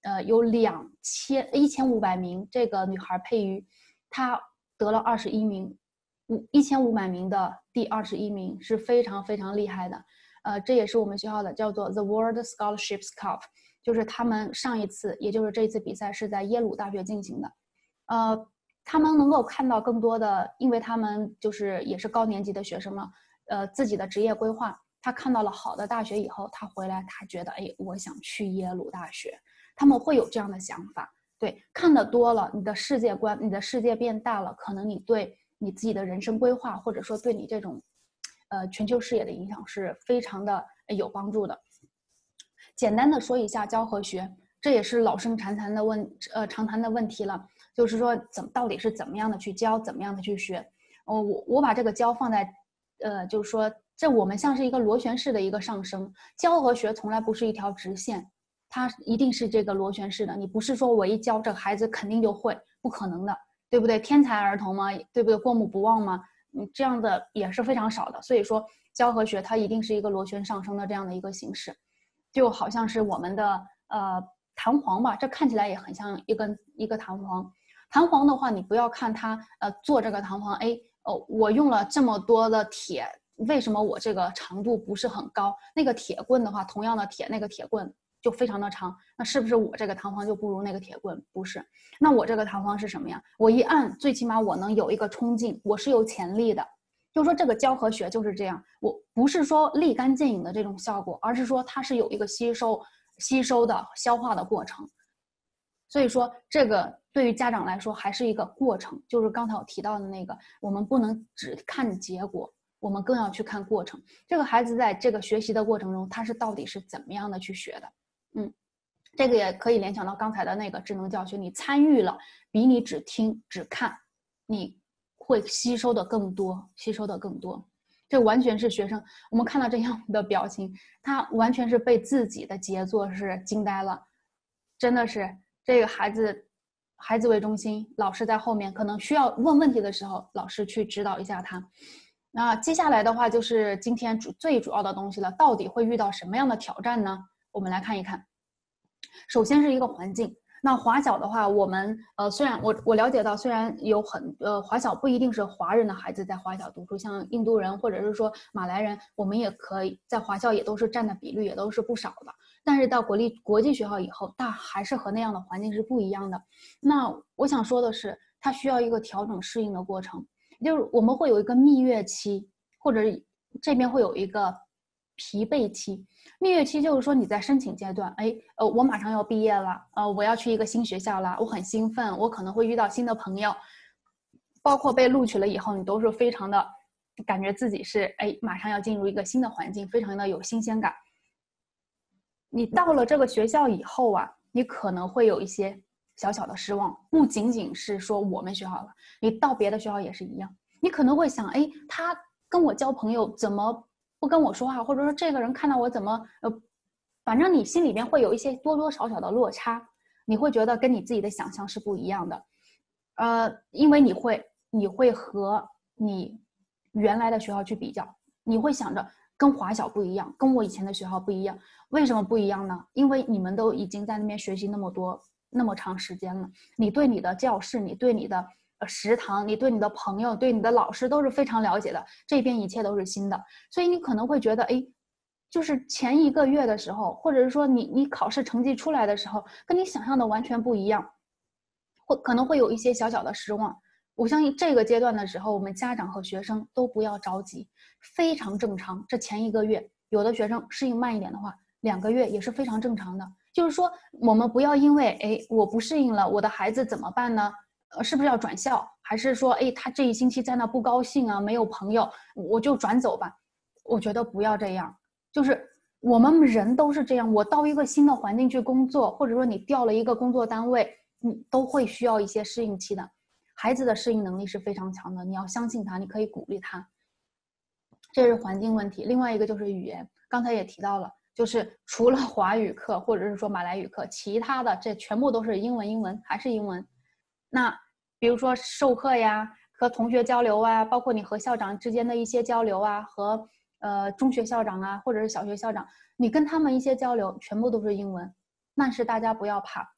呃有两千一千五百名这个女孩佩瑜，她得了二十一名，五一千五百名的第二十一名是非常非常厉害的。呃，这也是我们学校的叫做 The World Scholarships Cup， 就是他们上一次，也就是这一次比赛是在耶鲁大学进行的。呃，他们能够看到更多的，因为他们就是也是高年级的学生嘛，呃，自己的职业规划。他看到了好的大学以后，他回来，他觉得，哎，我想去耶鲁大学。他们会有这样的想法。对，看得多了，你的世界观，你的世界变大了，可能你对你自己的人生规划，或者说对你这种，呃，全球视野的影响是非常的有帮助的。简单的说一下教和学，这也是老生常谈的问，呃，常谈的问题了，就是说怎到底是怎么样的去教，怎么样的去学。哦，我我把这个教放在，呃，就是说。这我们像是一个螺旋式的一个上升，教和学从来不是一条直线，它一定是这个螺旋式的。你不是说我一教这个孩子肯定就会，不可能的，对不对？天才儿童嘛，对不对？过目不忘嘛，嗯，这样的也是非常少的。所以说教和学它一定是一个螺旋上升的这样的一个形式，就好像是我们的呃弹簧吧，这看起来也很像一根一个弹簧。弹簧的话，你不要看它呃做这个弹簧，哎，哦，我用了这么多的铁。为什么我这个长度不是很高？那个铁棍的话，同样的铁，那个铁棍就非常的长。那是不是我这个弹簧就不如那个铁棍？不是。那我这个弹簧是什么呀？我一按，最起码我能有一个冲劲，我是有潜力的。就是说这个教和学就是这样，我不是说立竿见影的这种效果，而是说它是有一个吸收、吸收的、消化的过程。所以说，这个对于家长来说还是一个过程，就是刚才我提到的那个，我们不能只看结果。我们更要去看过程，这个孩子在这个学习的过程中，他是到底是怎么样的去学的？嗯，这个也可以联想到刚才的那个智能教学，你参与了，比你只听只看，你会吸收的更多，吸收的更多。这完全是学生，我们看到这样的表情，他完全是被自己的杰作是惊呆了，真的是这个孩子，孩子为中心，老师在后面，可能需要问问题的时候，老师去指导一下他。那接下来的话就是今天主最主要的东西了，到底会遇到什么样的挑战呢？我们来看一看。首先是一个环境。那华小的话，我们呃虽然我我了解到，虽然有很呃华小不一定是华人的孩子在华小读书，像印度人或者是说马来人，我们也可以在华校也都是占的比率也都是不少的。但是到国立国际学校以后，但还是和那样的环境是不一样的。那我想说的是，它需要一个调整适应的过程。就是我们会有一个蜜月期，或者这边会有一个疲惫期。蜜月期就是说你在申请阶段，哎，呃，我马上要毕业了，呃，我要去一个新学校了，我很兴奋，我可能会遇到新的朋友，包括被录取了以后，你都是非常的感觉自己是哎，马上要进入一个新的环境，非常的有新鲜感。你到了这个学校以后啊，你可能会有一些小小的失望，不仅仅是说我们学校了，你到别的学校也是一样。你可能会想，哎，他跟我交朋友怎么不跟我说话，或者说这个人看到我怎么呃，反正你心里边会有一些多多少少的落差，你会觉得跟你自己的想象是不一样的，呃，因为你会你会和你原来的学校去比较，你会想着跟华小不一样，跟我以前的学校不一样，为什么不一样呢？因为你们都已经在那边学习那么多。那么长时间了，你对你的教室，你对你的食堂，你对你的朋友，对你的老师都是非常了解的，这边一切都是新的，所以你可能会觉得，哎，就是前一个月的时候，或者是说你你考试成绩出来的时候，跟你想象的完全不一样，或可能会有一些小小的失望。我相信这个阶段的时候，我们家长和学生都不要着急，非常正常。这前一个月，有的学生适应慢一点的话，两个月也是非常正常的。就是说，我们不要因为哎我不适应了，我的孩子怎么办呢？呃，是不是要转校？还是说，哎，他这一星期在那不高兴啊，没有朋友，我就转走吧？我觉得不要这样。就是我们人都是这样，我到一个新的环境去工作，或者说你调了一个工作单位，你都会需要一些适应期的。孩子的适应能力是非常强的，你要相信他，你可以鼓励他。这是环境问题。另外一个就是语言，刚才也提到了。就是除了华语课或者是说马来语课，其他的这全部都是英文，英文还是英文。那比如说授课呀，和同学交流啊，包括你和校长之间的一些交流啊，和呃中学校长啊，或者是小学校长，你跟他们一些交流，全部都是英文。但是大家不要怕，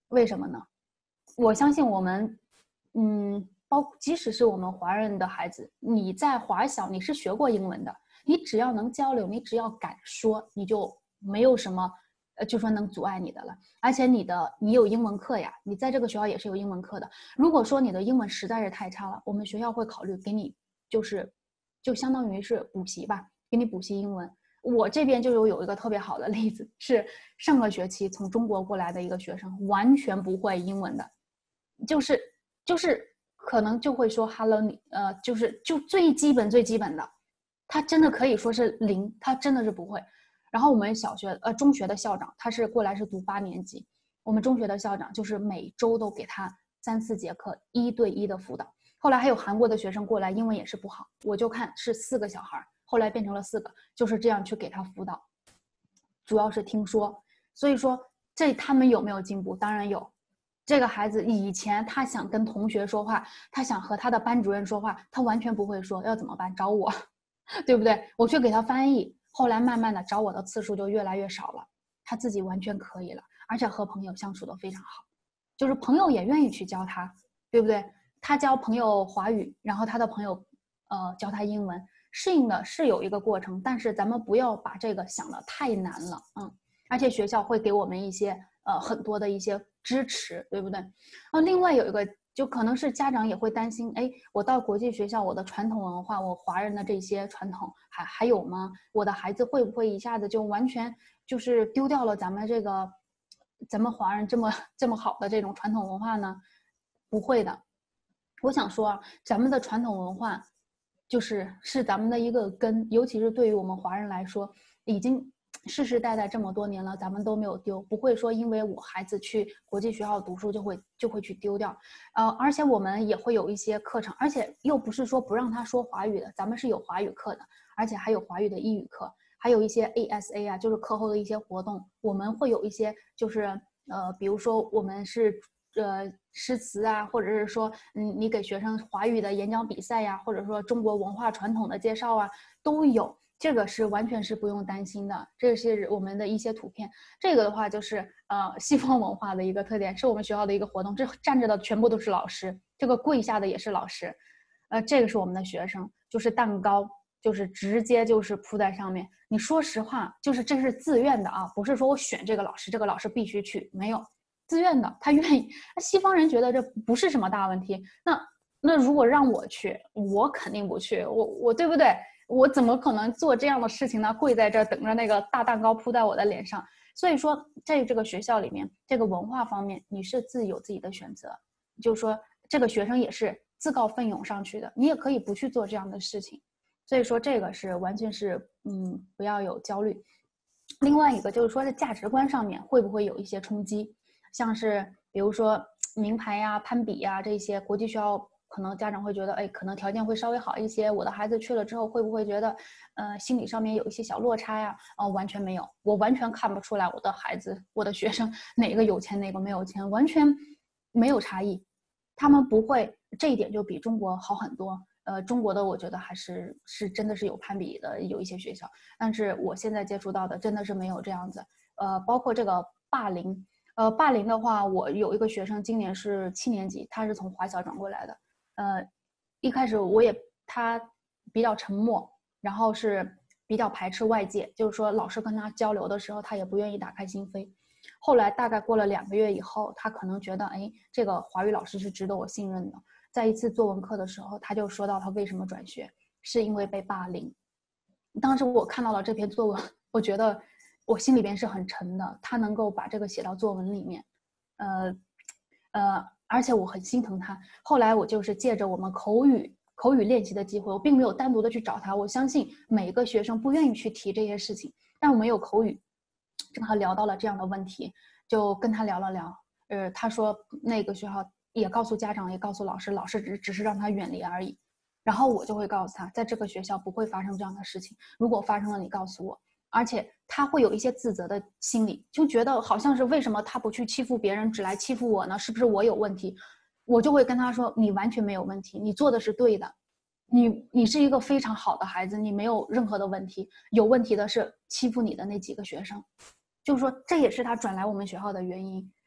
为什么呢？我相信我们，嗯，包即使是我们华人的孩子，你在华小你是学过英文的，你只要能交流，你只要敢说，你就没有什么，呃，就说能阻碍你的了。而且你的你有英文课呀，你在这个学校也是有英文课的。如果说你的英文实在是太差了，我们学校会考虑给你，就是就相当于是补习吧，给你补习英文。我这边就有有一个特别好的例子，是上个学期从中国过来的一个学生，完全不会英文的。就是就是可能就会说 hello 你呃就是就最基本最基本的，他真的可以说是零，他真的是不会。然后我们小学呃中学的校长，他是过来是读八年级，我们中学的校长就是每周都给他三四节课一对一的辅导。后来还有韩国的学生过来，英文也是不好，我就看是四个小孩，后来变成了四个，就是这样去给他辅导，主要是听说。所以说这他们有没有进步？当然有。这个孩子以前他想跟同学说话，他想和他的班主任说话，他完全不会说，要怎么办？找我，对不对？我去给他翻译。后来慢慢的找我的次数就越来越少了，他自己完全可以了，而且和朋友相处得非常好，就是朋友也愿意去教他，对不对？他教朋友华语，然后他的朋友呃教他英文，适应的是有一个过程，但是咱们不要把这个想得太难了，嗯。而且学校会给我们一些呃很多的一些支持，对不对？那另外有一个就可能是家长也会担心，哎，我到国际学校，我的传统文化，我华人的这些传统还还有吗？我的孩子会不会一下子就完全就是丢掉了咱们这个咱们华人这么这么好的这种传统文化呢？不会的。我想说啊，咱们的传统文化就是是咱们的一个根，尤其是对于我们华人来说，已经世世代代这么多年了，咱们都没有丢，不会说因为我孩子去国际学校读书就会就会去丢掉。呃，而且我们也会有一些课程，而且又不是说不让他说华语的，咱们是有华语课的，而且还有华语的英语课，还有一些 A S A 啊，就是课后的一些活动，我们会有一些就是呃，比如说我们是呃诗词啊，或者是说嗯你给学生华语的演讲比赛呀，或者说中国文化传统的介绍啊，都有。这个是完全是不用担心的，这是我们的一些图片。这个的话就是呃西方文化的一个特点，是我们学校的一个活动。这站着的全部都是老师，这个跪下的也是老师。呃，这个是我们的学生，就是蛋糕，就是直接就是铺在上面。你说实话，就是这是自愿的啊，不是说我选这个老师，这个老师必须去，没有，自愿的，他愿意。那西方人觉得这不是什么大问题，那那如果让我去，我肯定不去，我我对不对？我怎么可能做这样的事情呢？跪在这儿等着那个大蛋糕铺在我的脸上。所以说，在这个学校里面，这个文化方面，你是自己有自己的选择。就是说，这个学生也是自告奋勇上去的，你也可以不去做这样的事情。所以说，这个是完全是嗯，不要有焦虑。另外一个就是说，在价值观上面会不会有一些冲击？像是比如说名牌呀、攀比呀这些国际学校。可能家长会觉得，哎，可能条件会稍微好一些。我的孩子去了之后，会不会觉得，呃，心理上面有一些小落差呀？哦，完全没有，我完全看不出来我的孩子、我的学生哪个有钱，哪个没有钱，完全没有差异。他们不会，这一点就比中国好很多。呃，中国的我觉得还是是真的是有攀比的，有一些学校，但是我现在接触到的真的是没有这样子。呃，包括这个霸凌，呃，霸凌的话，我有一个学生今年是七年级，他是从华小转过来的。呃，一开始我也他比较沉默，然后是比较排斥外界，就是说老师跟他交流的时候，他也不愿意打开心扉。后来大概过了两个月以后，他可能觉得，哎，这个华语老师是值得我信任的。在一次作文课的时候，他就说到他为什么转学，是因为被霸凌。当时我看到了这篇作文，我觉得我心里边是很沉的。他能够把这个写到作文里面，呃，呃。而且我很心疼他。后来我就是借着我们口语口语练习的机会，我并没有单独的去找他。我相信每个学生不愿意去提这些事情，但我们有口语，正好聊到了这样的问题，就跟他聊了聊。呃，他说那个学校也告诉家长，也告诉老师，老师只只是让他远离而已。然后我就会告诉他，在这个学校不会发生这样的事情。如果发生了，你告诉我。而且他会有一些自责的心理，就觉得好像是为什么他不去欺负别人，只来欺负我呢？是不是我有问题？我就会跟他说，你完全没有问题，你做的是对的，你你是一个非常好的孩子，你没有任何的问题。有问题的是欺负你的那几个学生。就是说这也是他转来我们学校的原因。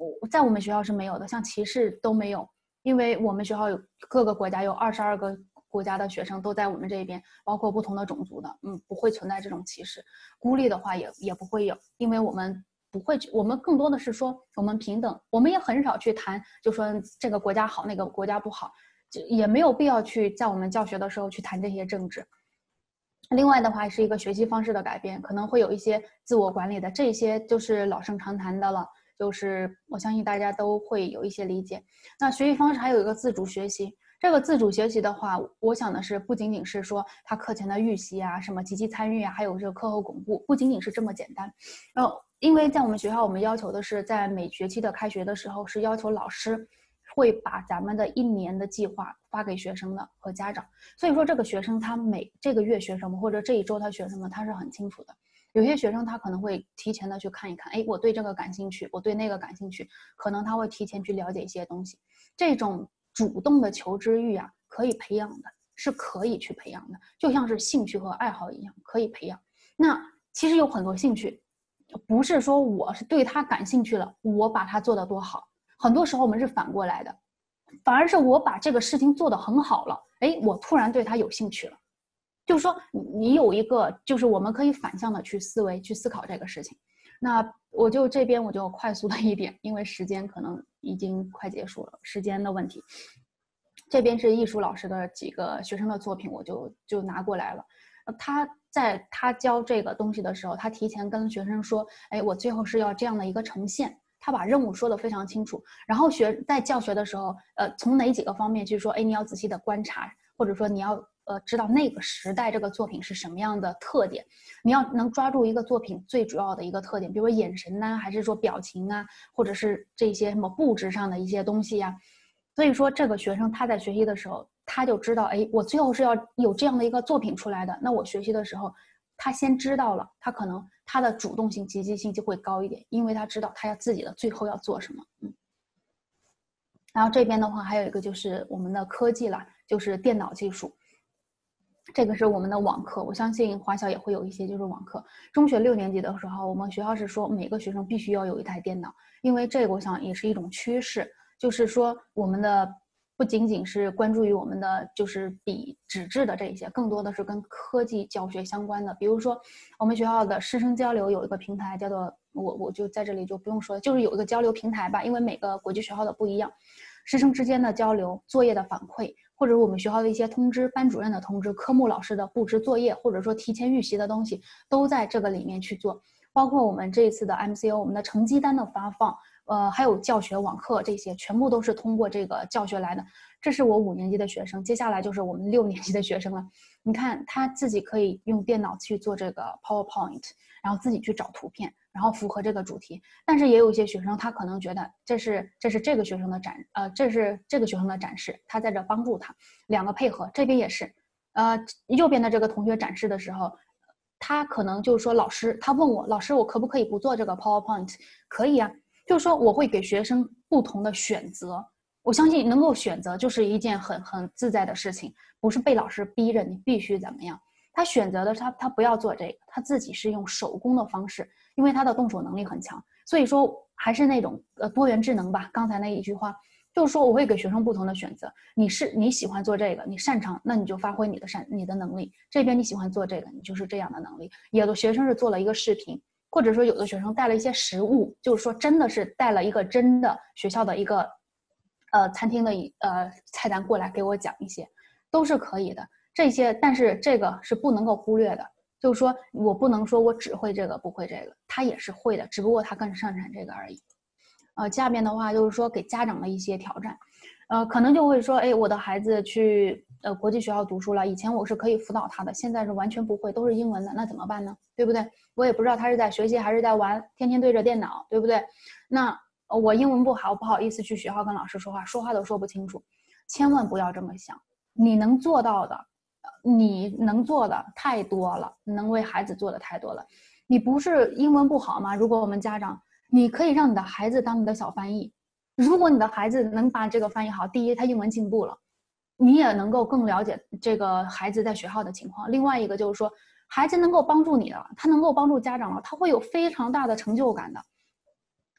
在我们学校是没有的，像歧视都没有，因为我们学校有各个国家有二十二个国家的学生都在我们这边，包括不同的种族的，嗯，不会存在这种歧视，孤立的话也也不会有，因为我们不会，我们更多的是说我们平等，我们也很少去谈，就说这个国家好，那个国家不好，就也没有必要去在我们教学的时候去谈这些政治。另外的话是一个学习方式的改变，可能会有一些自我管理的，这些就是老生常谈的了，就是我相信大家都会有一些理解。那学习方式还有一个自主学习，这个自主学习的话，我想的是不仅仅是说他课前的预习啊，什么积极参与啊，还有这个课后巩固，不仅仅是这么简单。呃，因为在我们学校，我们要求的是在每学期的开学的时候，是要求老师会把咱们的一年的计划发给学生的和家长，所以说这个学生他每这个月学什么，或者这一周他学什么，他是很清楚的。有些学生他可能会提前的去看一看，哎，我对这个感兴趣，我对那个感兴趣，可能他会提前去了解一些东西。这种主动的求知欲啊，可以培养的，是可以去培养的，就像是兴趣和爱好一样，可以培养。那其实有很多兴趣，不是说我是对他感兴趣了，我把它做得多好。很多时候我们是反过来的，反而是我把这个事情做得很好了，哎，我突然对他有兴趣了。就是说你有一个，就是我们可以反向的去思维去思考这个事情。那我就这边我就快速的一点，因为时间可能已经快结束了，时间的问题。这边是艺术老师的几个学生的作品，我就就拿过来了。他在他教这个东西的时候，他提前跟学生说，哎，我最后是要这样的一个呈现。他把任务说得非常清楚，然后学在教学的时候，呃，从哪几个方面去说，哎，你要仔细的观察，或者说你要呃知道那个时代这个作品是什么样的特点，你要能抓住一个作品最主要的一个特点，比如说眼神呐、啊，还是说表情啊，或者是这些什么布置上的一些东西呀、啊。所以说，这个学生他在学习的时候，他就知道，哎，我最后是要有这样的一个作品出来的，那我学习的时候，他先知道了，他可能他的主动性、积极性就会高一点，因为他知道他要自己的最后要做什么。嗯。然后这边的话，还有一个就是我们的科技了，就是电脑技术。这个是我们的网课，我相信华小也会有一些就是网课。中学六年级的时候，我们学校是说每个学生必须要有一台电脑，因为这个我想也是一种趋势，就是说我们的不仅仅是关注于我们的就是笔纸质的这一些，更多的是跟科技教学相关的。比如说我们学校的师生交流有一个平台叫做，我我就在这里就不用说了，就是有一个交流平台吧，因为每个国际学校的不一样，师生之间的交流、作业的反馈，或者我们学校的一些通知、班主任的通知、科目老师的布置作业，或者说提前预习的东西，都在这个里面去做。包括我们这一次的 M C O， 我们的成绩单的发放，呃，还有教学网课，这些全部都是通过这个教学来的。这是我五年级的学生，接下来就是我们六年级的学生了。你看他自己可以用电脑去做这个 PowerPoint， 然后自己去找图片，然后符合这个主题。但是也有一些学生，他可能觉得这是这是这个学生的展，呃，这是这个学生的展示，他在这帮助他，两个配合。这边也是，呃，右边的这个同学展示的时候，他可能就是说，老师他问我，老师我可不可以不做这个 PowerPoint？ 可以啊，就是说我会给学生不同的选择。我相信能够选择就是一件很很自在的事情，不是被老师逼着你必须怎么样。他选择的他他不要做这个，他自己是用手工的方式，因为他的动手能力很强。所以说还是那种呃多元智能吧。刚才那一句话就是说，我会给学生不同的选择。你是你喜欢做这个，你擅长，那你就发挥你的擅你的能力。这边你喜欢做这个，你就是这样的能力。有的学生是做了一个视频，或者说有的学生带了一些食物，就是说真的是带了一个真的学校的一个呃餐厅的呃菜单过来给我讲一些，都是可以的。这些，但是这个是不能够忽略的，就是说我不能说我只会这个不会这个，他也是会的，只不过他更擅长这个而已。呃，下面的话就是说给家长的一些挑战，呃，可能就会说，哎，我的孩子去呃国际学校读书了，以前我是可以辅导他的，现在是完全不会，都是英文的，那怎么办呢？对不对？我也不知道他是在学习还是在玩，天天对着电脑，对不对？那我英文不好，不好意思去学校跟老师说话，说话都说不清楚，千万不要这么想，你能做到的。你能做的太多了，能为孩子做的太多了。你不是英文不好吗？如果我们家长，你可以让你的孩子当你的小翻译。如果你的孩子能把这个翻译好，第一，他英文进步了，你也能够更了解这个孩子在学校的情况。另外一个就是说，孩子能够帮助你了，他能够帮助家长了，他会有非常大的成就感的。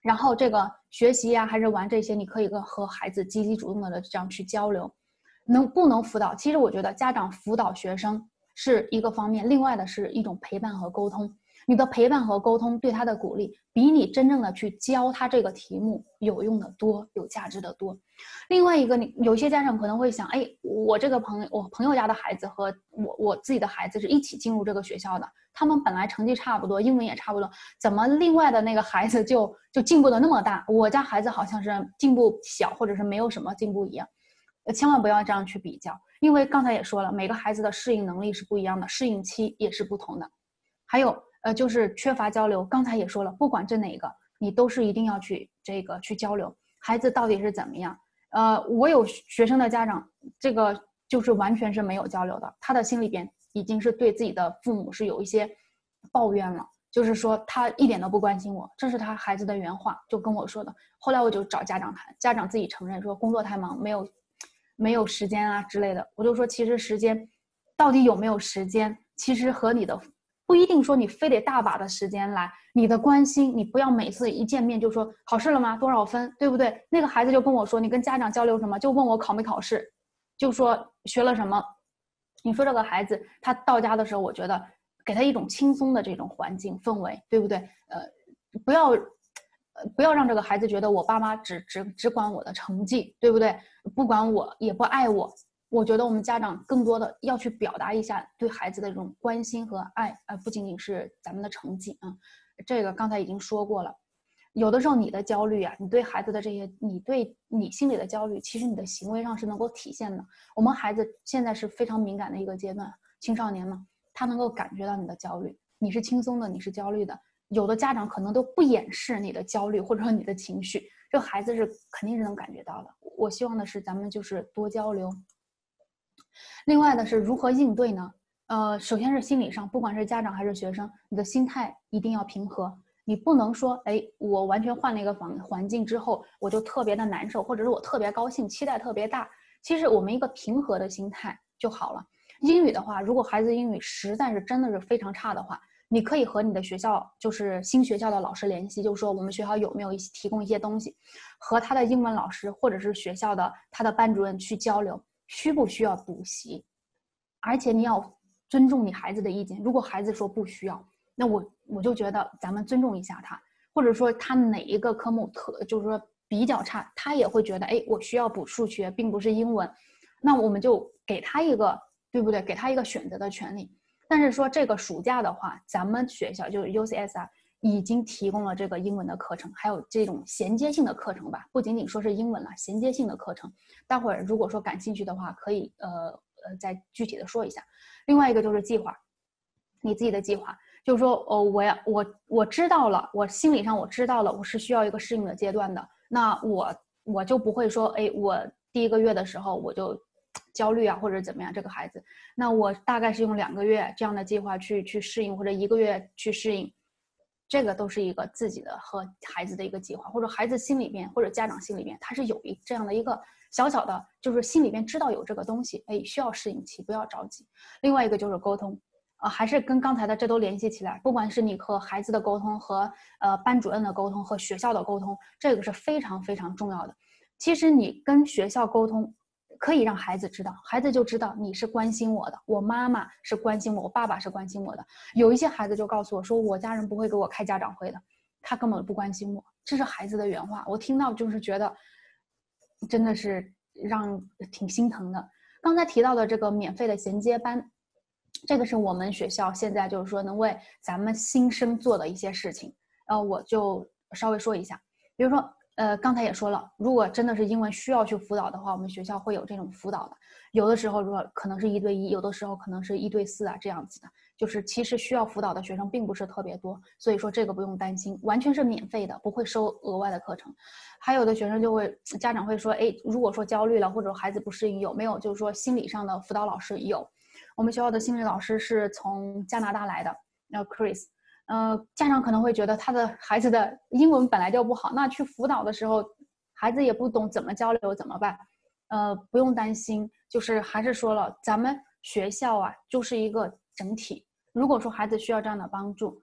然后这个学习呀、啊、还是玩这些，你可以跟和孩子积极主动的这样去交流。能不能辅导，其实我觉得家长辅导学生是一个方面，另外的是一种陪伴和沟通。你的陪伴和沟通对他的鼓励，比你真正的去教他这个题目有用的多，有价值的多。另外一个，你有些家长可能会想，哎，我这个朋友，我朋友家的孩子和我我自己的孩子是一起进入这个学校的，他们本来成绩差不多，英文也差不多，怎么另外的那个孩子就就进步的那么大？我家孩子好像是进步小，或者是没有什么进步一样。千万不要这样去比较，因为刚才也说了，每个孩子的适应能力是不一样的，适应期也是不同的。还有呃，就是缺乏交流，刚才也说了，不管这哪个，你都是一定要去这个去交流，孩子到底是怎么样。呃，我有学生的家长，这个就是完全是没有交流的，他的心里边已经是对自己的父母是有一些抱怨了，就是说他一点都不关心我，这是他孩子的原话，就跟我说的。后来我就找家长谈，家长自己承认说工作太忙，没有没有时间啊之类的。我就说其实时间到底有没有时间，其实和你的不一定说你非得大把的时间来，你的关心，你不要每次一见面就说考试了吗？多少分，对不对？那个孩子就跟我说，你跟家长交流什么？就问我考没考试，就说学了什么。你说这个孩子他到家的时候，我觉得给他一种轻松的这种环境氛围，对不对？呃，不要呃不要让这个孩子觉得我爸妈只只只管我的成绩，对不对？不管我，也不爱我。我觉得我们家长更多的要去表达一下对孩子的这种关心和爱，呃，不仅仅是咱们的成绩啊，这个刚才已经说过了。有的时候你的焦虑啊，你对孩子的这些，你对你心里的焦虑，其实你的行为上是能够体现的。我们孩子现在是非常敏感的一个阶段，青少年嘛，他能够感觉到你的焦虑，你是轻松的，你是焦虑的。有的家长可能都不掩饰你的焦虑或者说你的情绪，这个孩子是肯定是能感觉到的。我希望的是咱们就是多交流。另外的是如何应对呢？呃，首先是心理上，不管是家长还是学生，你的心态一定要平和。你不能说，哎，我完全换了一个环环境之后，我就特别的难受，或者是我特别高兴，期待特别大。其实我们一个平和的心态就好了。英语的话，如果孩子英语实在是真的是非常差的话，你可以和你的学校，就是新学校的老师联系，就是说我们学校有没有一些提供一些东西，和他的英文老师或者是学校的他的班主任去交流。需不需要补习，而且你要尊重你孩子的意见。如果孩子说不需要，那我我就觉得咱们尊重一下他，或者说他哪一个科目特就是说比较差，他也会觉得哎，我需要补数学，并不是英文，那我们就给他一个，对不对？给他一个选择的权利。但是说这个暑假的话，咱们学校就是 U C S R 已经提供了这个英文的课程，还有这种衔接性的课程吧，不仅仅说是英文了，衔接性的课程。待会儿如果说感兴趣的话，可以呃呃再具体的说一下。另外一个就是计划，你自己的计划，就是说哦，我要我我知道了，我心理上我知道了，我是需要一个适应的阶段的，那我我就不会说，哎，我第一个月的时候我就焦虑啊，或者怎么样，这个孩子，那我大概是用两个月这样的计划去去适应，或者一个月去适应。这个都是一个自己的和孩子的一个计划，或者孩子心里面或者家长心里面，他是有一这样的一个小小的，就是心里面知道有这个东西，哎，需要适应期，不要着急。另外一个就是沟通，呃，还是跟刚才的这都联系起来，不管是你和孩子的沟通，和呃班主任的沟通，和学校的沟通，这个是非常非常重要的。其实你跟学校沟通，可以让孩子知道，孩子就知道你是关心我的，我妈妈是关心我，我爸爸是关心我的。有一些孩子就告诉我说，我家人不会给我开家长会的，他根本不关心我，这是孩子的原话。我听到就是觉得真的是让挺心疼的。刚才提到的这个免费的衔接班，这个是我们学校现在就是说能为咱们新生做的一些事情，呃，我就稍微说一下。比如说呃，刚才也说了，如果真的是英文需要去辅导的话，我们学校会有这种辅导的。有的时候如果可能是一对一，有的时候可能是一对四啊，这样子的。就是其实需要辅导的学生并不是特别多，所以说这个不用担心，完全是免费的，不会收额外的课程。还有的学生就会，家长会说，哎，如果说焦虑了或者孩子不适应，有没有就是说心理上的辅导老师？有，我们学校的心理老师是从加拿大来的，叫 Chris。呃，家长可能会觉得他的孩子的英文本来就不好，那去辅导的时候，孩子也不懂怎么交流怎么办？呃，不用担心，就是还是说了，咱们学校啊就是一个整体。如果说孩子需要这样的帮助，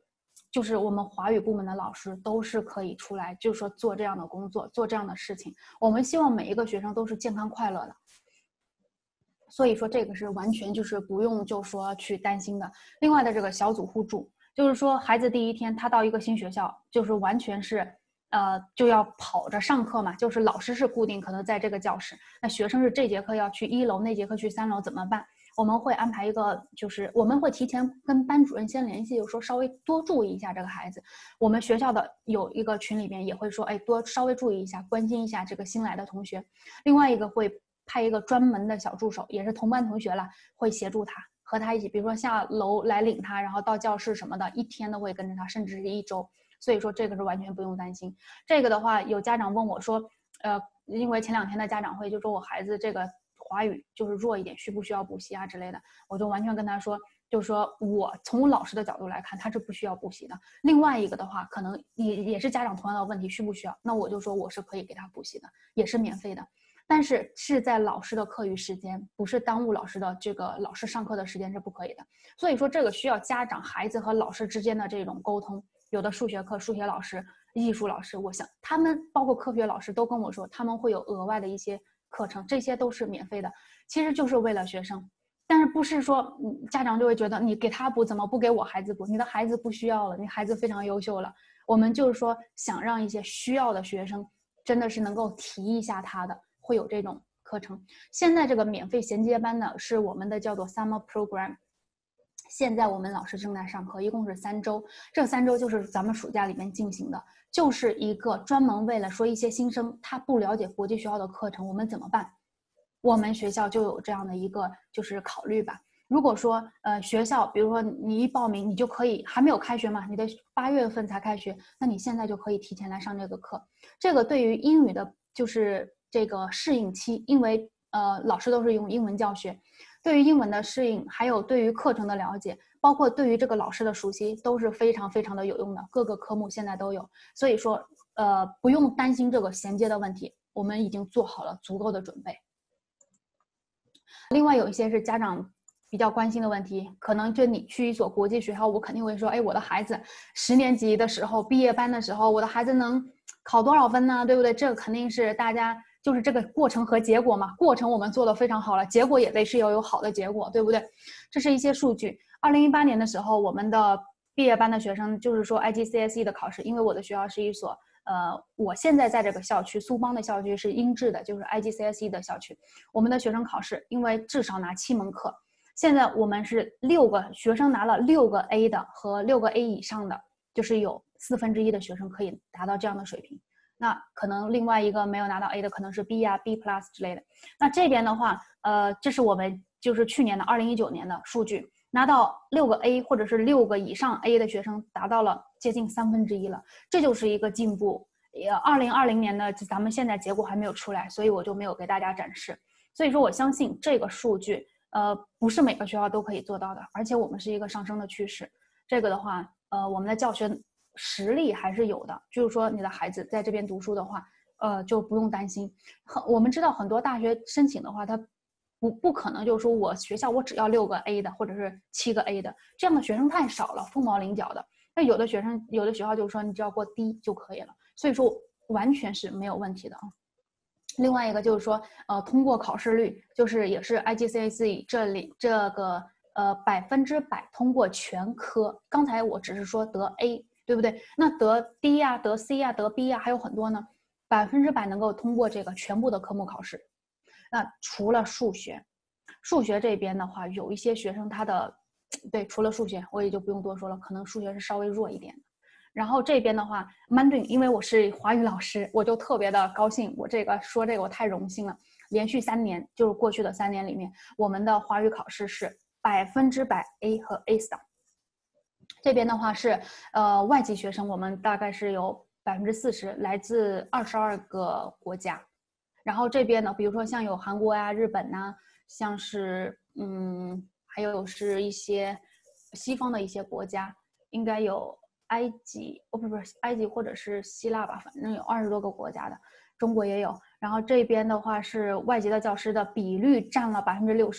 就是我们华语部门的老师都是可以出来，就是说做这样的工作，做这样的事情。我们希望每一个学生都是健康快乐的，所以说这个是完全就是不用就说去担心的。另外的这个小组互助，就是说孩子第一天他到一个新学校，就是完全是呃就要跑着上课嘛，就是老师是固定可能在这个教室，那学生是这节课要去一楼，那节课去三楼，怎么办？我们会安排一个，就是我们会提前跟班主任先联系，就是说稍微多注意一下这个孩子。我们学校的有一个群里面也会说，哎，多稍微注意一下，关心一下这个新来的同学。另外一个会派一个专门的小助手，也是同班同学了，会协助他，和他一起，比如说下楼来领他，然后到教室什么的，一天都会跟着他，甚至是一周。所以说这个是完全不用担心。这个的话，有家长问我说，呃，因为前两天的家长会就说我孩子这个华语就是弱一点，需不需要补习啊之类的，我就完全跟他说，就是说我从老师的角度来看，他是不需要补习的。另外一个的话，可能也也是家长同样的问题，需不需要？那我就说我是可以给他补习的，也是免费的，但是是在老师的课余时间，不是耽误老师的这个老师上课的时间是不可以的。所以说这个需要家长、孩子和老师之间的这种沟通。有的数学课，数学老师、艺术老师，我想他们包括科学老师都跟我说，他们会有额外的一些课程，这些都是免费的，其实就是为了学生。但是不是说家长就会觉得你给他补，怎么不给我孩子补？你的孩子不需要了，你孩子非常优秀了。我们就是说想让一些需要的学生真的是能够提一下他的，会有这种课程。现在这个免费衔接班呢，是我们的叫做 summer program。现在我们老师正在上课，一共是三周，这三周就是咱们暑假里面进行的，就是一个专门为了说一些新生他不了解国际学校的课程，我们怎么办？我们学校就有这样的一个就是考虑吧。如果说呃学校，比如说你一报名，你就可以还没有开学嘛，你的八月份才开学，那你现在就可以提前来上这个课。这个对于英语的就是这个适应期，因为呃老师都是用英文教学。对于英文的适应，还有对于课程的了解，包括对于这个老师的熟悉，都是非常非常的有用的。各个科目现在都有，所以说，呃，不用担心这个衔接的问题，我们已经做好了足够的准备。另外有一些是家长比较关心的问题，可能就你去一所国际学校，我肯定会说，哎，我的孩子十年级的时候，毕业班的时候，我的孩子能考多少分呢？对不对？这个肯定是大家。就是这个过程和结果嘛，过程我们做得非常好了，结果也得是要有好的结果，对不对？这是一些数据。二零一八年的时候，我们的毕业班的学生，就是说 I G C S E 的考试，因为我的学校是一所，呃，我现在在这个校区，苏邦的校区是英制的，就是 I G C S E 的校区。我们的学生考试，因为至少拿七门课，现在我们是六个学生拿了六个 A 的和六个 A 以上的，就是有四分之一的学生可以达到这样的水平。那可能另外一个没有拿到 A 的可能是 B 啊 B plus 之类的。那这边的话，呃，这是我们就是去年的二零一九年的数据，拿到六个 A 或者是六个以上 A 的学生达到了接近三分之一了，这就是一个进步。也二零二零年的咱们现在结果还没有出来，所以我就没有给大家展示。所以说我相信这个数据，呃，不是每个学校都可以做到的，而且我们是一个上升的趋势。这个的话，呃，我们的教学实力还是有的，就是说你的孩子在这边读书的话，呃，就不用担心。很我们知道很多大学申请的话，他不不可能就是说我学校我只要六个 A 的或者是七个 A 的，这样的学生太少了，凤毛麟角的。那有的学生有的学校就是说你只要过 D 就可以了，所以说完全是没有问题的啊。另外一个就是说，呃，通过考试率，就是也是 I G C S E 这里这个呃百分之百通过全科。刚才我只是说得 A。对不对？那得 D 呀、啊、得 C 呀、啊、得 B 呀、啊，还有很多呢，百分之百能够通过这个全部的科目考试。那除了数学，数学这边的话，有一些学生他的，对，除了数学，我也就不用多说了，可能数学是稍微弱一点的。然后这边的话 ，Mandarin， 因为我是华语老师，我就特别的高兴，我这个说这个我太荣幸了。连续三年，就是过去的三年里面，我们的华语考试是百分之百 A 和 A 档。这边的话是，呃，外籍学生，我们大概是有百分之四十来自二十二个国家，然后这边呢，比如说像有韩国呀、日本呐，像是嗯，还有是一些西方的一些国家，应该有埃及，哦不不是埃及或者是希腊吧，反正有二十多个国家的，中国也有。然后这边的话是外籍的教师的比率占了百分之六十五。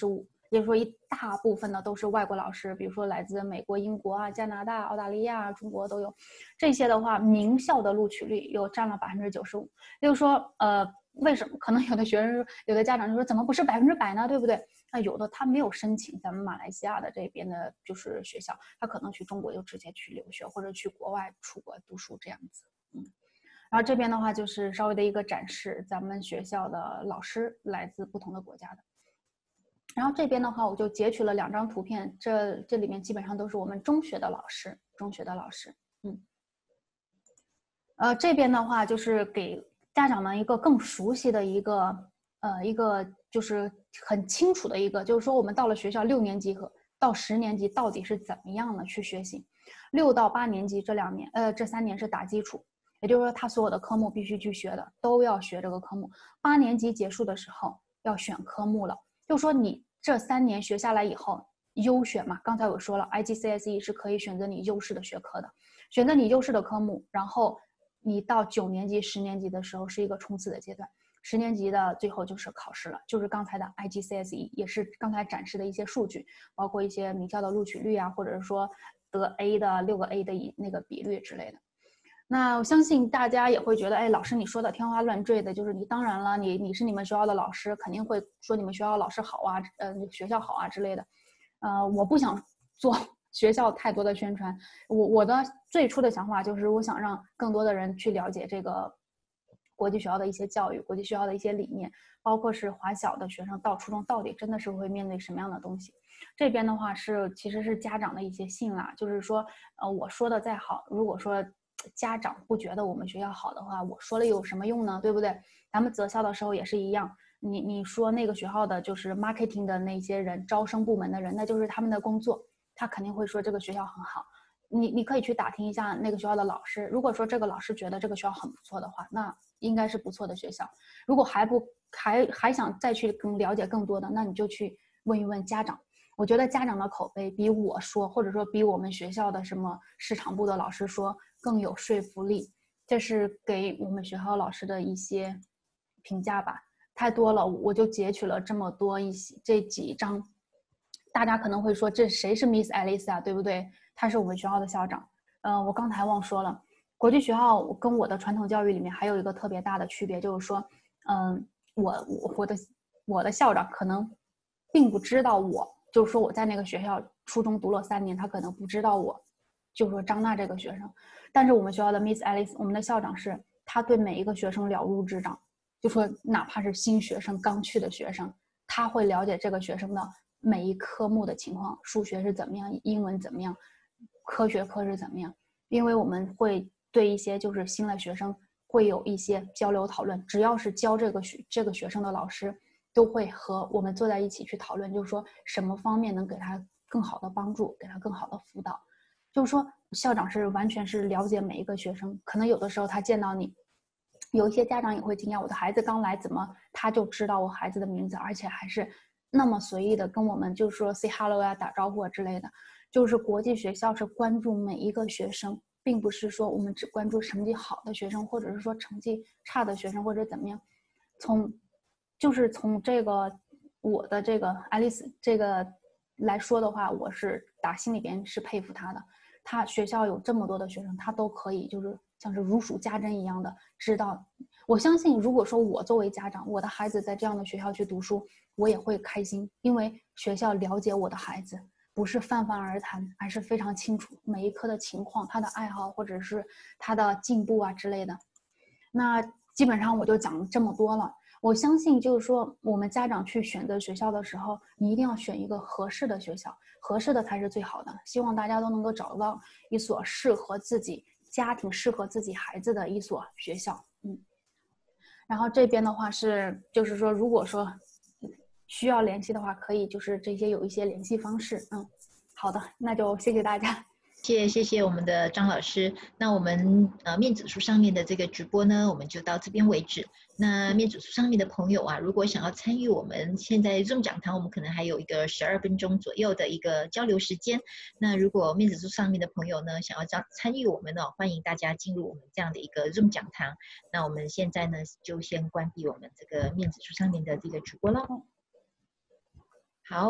也就是说一大部分的都是外国老师，比如说来自美国、英国啊、加拿大、澳大利亚、中国都有。这些的话，名校的录取率又占了百分之九十五。也就是说，呃，为什么可能有的学生、有的家长就说，怎么不是百分之百呢？对不对？那有的他没有申请咱们马来西亚的这边的就是学校，他可能去中国就直接去留学，或者去国外出国读书这样子。嗯，然后这边的话就是稍微的一个展示，咱们学校的老师来自不同的国家的。然后这边的话，我就截取了两张图片，这这里面基本上都是我们中学的老师，中学的老师。嗯，呃，这边的话就是给家长们一个更熟悉的一个，呃，一个就是很清楚的一个，就是说我们到了学校六年级和到十年级到底是怎么样的去学习，六到八年级这两年，呃，这三年是打基础，也就是说他所有的科目必须去学的，都要学这个科目。八年级结束的时候要选科目了，就是说你这三年学下来以后，优选嘛，刚才我说了 ，I G C S E 是可以选择你优势的学科的，选择你优势的科目，然后你到九年级、十年级的时候是一个冲刺的阶段，十年级的最后就是考试了，就是刚才的 I G C S E， 也是刚才展示的一些数据，包括一些名校的录取率啊，或者是说得 A 的六个 A 的那个比率之类的。那我相信大家也会觉得，哎，老师你说的天花乱坠的，就是你当然了，你你是你们学校的老师，肯定会说你们学校老师好啊，呃，学校好啊之类的。呃，我不想做学校太多的宣传，我我的最初的想法就是我想让更多的人去了解这个国际学校的一些教育，国际学校的一些理念，包括是华小的学生到初中到底真的是会面对什么样的东西。这边的话是其实是家长的一些信啦，就是说，呃，我说的再好，如果说家长不觉得我们学校好的话，我说了有什么用呢？对不对？咱们择校的时候也是一样，你你说那个学校的就是 marketing 的那些人，招生部门的人，那就是他们的工作，他肯定会说这个学校很好。你你可以去打听一下那个学校的老师，如果说这个老师觉得这个学校很不错的话，那应该是不错的学校。如果还不还还想再去更了解更多的，那你就去问一问家长。我觉得家长的口碑比我说，或者说比我们学校的什么市场部的老师说更有说服力。这是给我们学校老师的一些评价吧，太多了，我就截取了这么多一些这几张。大家可能会说，这谁是 Miss Alice 啊，对不对？她是我们学校的校长。嗯、呃，我刚才忘说了，国际学校跟我的传统教育里面还有一个特别大的区别，就是说，嗯，我我我的我的校长可能并不知道我。就是说我在那个学校初中读了三年，他可能不知道我，就是说张娜这个学生。但是我们学校的 Miss Alice， 我们的校长是他对每一个学生了如指掌，就说哪怕是新学生刚去的学生，他会了解这个学生的每一科目的情况，数学是怎么样，英文怎么样，科学科是怎么样。因为我们会对一些就是新的学生会有一些交流讨论，只要是教这个学这个学生的老师都会和我们坐在一起去讨论，就是说什么方面能给他更好的帮助，给他更好的辅导。就是说校长是完全是了解每一个学生，可能有的时候他见到你，有一些家长也会惊讶，我的孩子刚来，怎么他就知道我孩子的名字，而且还是那么随意的跟我们就是说 say hello 啊，打招呼啊之类的。就是国际学校是关注每一个学生，并不是说我们只关注成绩好的学生，或者是说成绩差的学生或者怎么样。从就是从这个我的这个爱丽丝这个来说的话，我是打心里边是佩服他的。他学校有这么多的学生，他都可以就是像是如数家珍一样的知道。我相信如果说我作为家长，我的孩子在这样的学校去读书，我也会开心，因为学校了解我的孩子，不是泛泛而谈，而是非常清楚每一科的情况，他的爱好或者是他的进步啊之类的。那基本上我就讲这么多了。我相信就是说我们家长去选择学校的时候，你一定要选一个合适的学校，合适的才是最好的。希望大家都能够找到一所适合自己家庭、适合自己孩子的一所学校。嗯，然后这边的话是就是说如果说需要联系的话，可以就是这些有一些联系方式。嗯，好的，那就谢谢大家。 谢谢谢谢我们的张老师。那我们呃面子书上面的这个直播呢，我们就到这边为止。那面子书上面的朋友啊，如果想要参与我们现在 Zoom 讲堂，我们可能还有一个十二分钟左右的一个交流时间。那如果面子书上面的朋友呢，想要参参与我们呢，欢迎大家进入我们这样的一个 Zoom 讲堂。那我们现在呢，就先关闭我们这个面子书上面的这个直播了。好。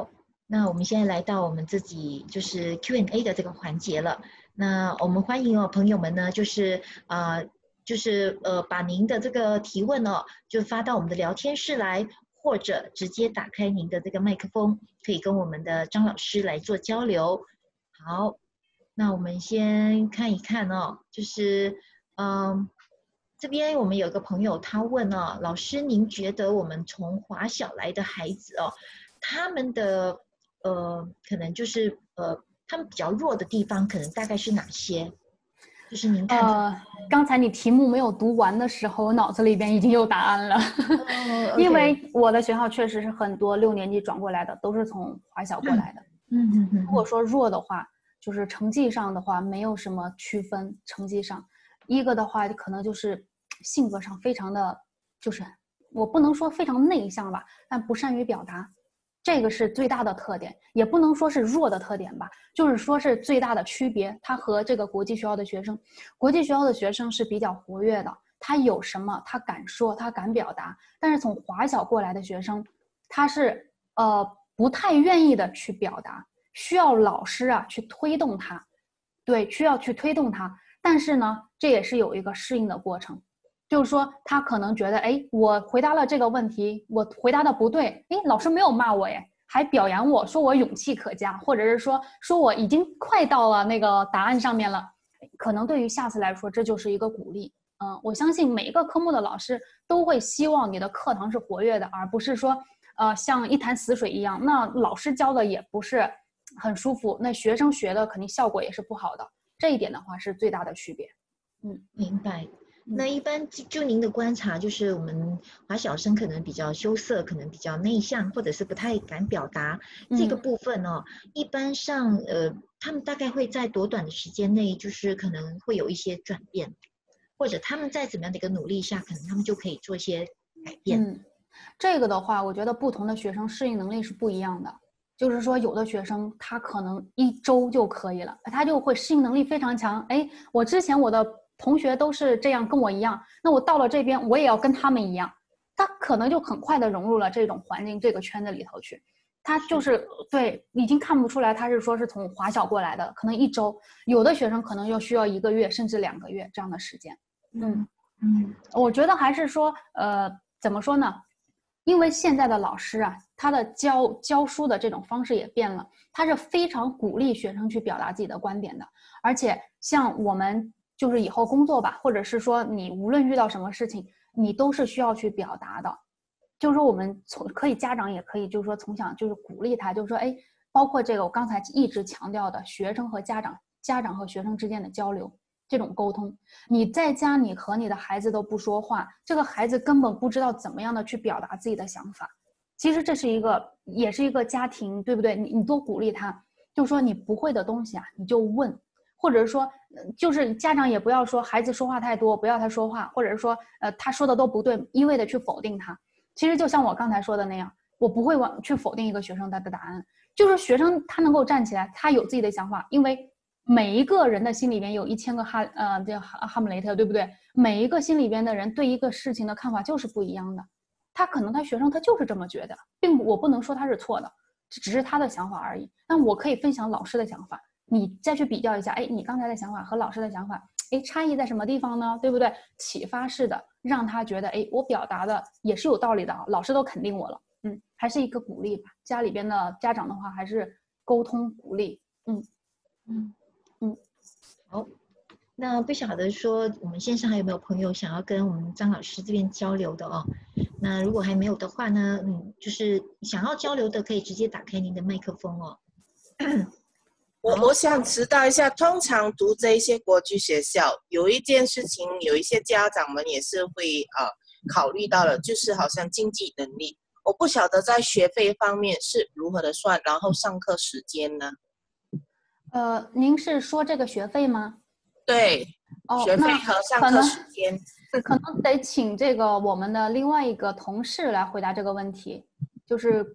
那我们现在来到我们自己就是 Q and A 的这个环节了。那我们欢迎哦，朋友们呢，就是呃，就是呃，把您的这个提问哦，就发到我们的聊天室来，或者直接打开您的这个麦克风，可以跟我们的张老师来做交流。好，那我们先看一看哦，就是嗯。这边我们有个朋友他问哦，老师您觉得我们从华小来的孩子哦，他们的呃可能就是呃他们比较弱的地方可能大概是哪些？就是您看到呃，刚才你题目没有读完的时候，我脑子里边已经有答案了。 哦因 ，OK， 为我的学校确实是很多六年级转过来的都是从华小过来的。 嗯嗯嗯， 如果说弱的话，就是成绩上的话没有什么区分，成绩上一个的话可能就是性格上非常的，就是我不能说非常内向吧，但不善于表达，这个是最大的特点，也不能说是弱的特点吧，就是说是最大的区别。他和这个国际学校的学生，国际学校的学生是比较活跃的，他有什么他敢说，他敢表达，但是从华小过来的学生，他是呃不太愿意的去表达，需要老师啊去推动他，对，需要去推动他。但是呢，这也是有一个适应的过程，就是说他可能觉得，哎，我回答了这个问题，我回答的不对，哎，老师没有骂我，哎，还表扬我说我勇气可嘉，或者是说说我已经快到了那个答案上面了，可能对于下次来说，这就是一个鼓励。嗯，我相信每一个科目的老师都会希望你的课堂是活跃的，而不是说，呃，像一潭死水一样。那老师教的也不是很舒服，那学生学的肯定效果也是不好的。这一点的话是最大的区别。嗯， 明白。那一般就就您的观察，就是我们华小生可能比较羞涩，可能比较内向，或者是不太敢表达这个部分哦。一般上，呃，他们大概会在多短的时间内，就是可能会有一些转变，或者他们在怎么样的一个努力下，可能他们就可以做一些改变。 嗯，这个的话，我觉得不同的学生适应能力是不一样的。就是说，有的学生他可能一周就可以了，他就会适应能力非常强。哎，我之前我的同学都是这样跟我一样，那我到了这边我也要跟他们一样，他可能就很快的融入了这种环境、这个圈子里头去。他就是对，已经看不出来他是说是从华小过来的，可能一周，有的学生可能又需要一个月甚至两个月这样的时间。嗯嗯，我觉得还是说，呃，怎么说呢？因为现在的老师啊，他的教教书的这种方式也变了，他是非常鼓励学生去表达自己的观点的。而且像我们就是以后工作吧，或者是说你无论遇到什么事情，你都是需要去表达的。就是说我们从可以家长也可以就是说从小就是鼓励他，就是说哎，包括这个我刚才一直强调的学生和家长、家长和学生之间的交流。这种沟通，你在家你和你的孩子都不说话，这个孩子根本不知道怎么样的去表达自己的想法。其实这是一个，也是一个家庭，对不对？你你多鼓励他，就说你不会的东西啊，你就问，或者是说，就是家长也不要说孩子说话太多，不要他说话，或者是说，呃，他说的都不对，一味的去否定他。其实就像我刚才说的那样，我不会往去否定一个学生他的答案，就是学生他能够站起来，他有自己的想法，因为。每一个人的心里边有一千个哈呃叫哈哈姆雷特，对不对？每一个心里边的人对一个事情的看法就是不一样的。他可能他学生他就是这么觉得，并不我不能说他是错的，只是他的想法而已。但我可以分享老师的想法，你再去比较一下，哎，你刚才的想法和老师的想法，哎，差异在什么地方呢？对不对？启发式的让他觉得，哎，我表达的也是有道理的，老师都肯定我了，嗯，还是一个鼓励吧。家里边的家长的话，还是沟通鼓励，嗯嗯。嗯， 好，那不晓得说我们线上还有没有朋友想要跟我们张老师这边交流的哦？那如果还没有的话呢，嗯，就是想要交流的可以直接打开您的麦克风哦。 我我想知道一下，通常读这一些国际学校，有一件事情，有一些家长们也是会呃考虑到了，就是好像经济能力。我不晓得在学费方面是如何的算，然后上课时间呢？ 呃，您是说这个学费吗？ 对， 哦， 学费那和上课时间， 可能得请这个我们的另外一个同事来回答这个问题，就是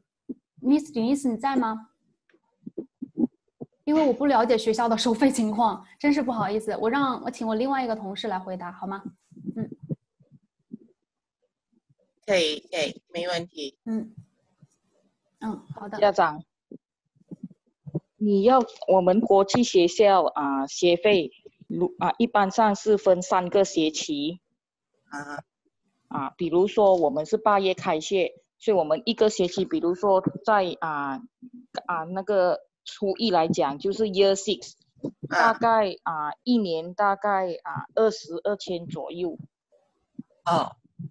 Miss Denise 你在吗？因为我不了解学校的收费情况，真是不好意思，我让我请我另外一个同事来回答好吗？嗯， 可以，可以，没问题。 嗯嗯，好的。 家长， 你要我们国际学校啊、呃，学费如啊、呃，一般上是分三个学期啊啊，比如说我们是八月开学，所以我们一个学期，比如说在啊啊那个初一来讲，就是 Year Six， 大概啊一年大概啊二十二千左右。 哦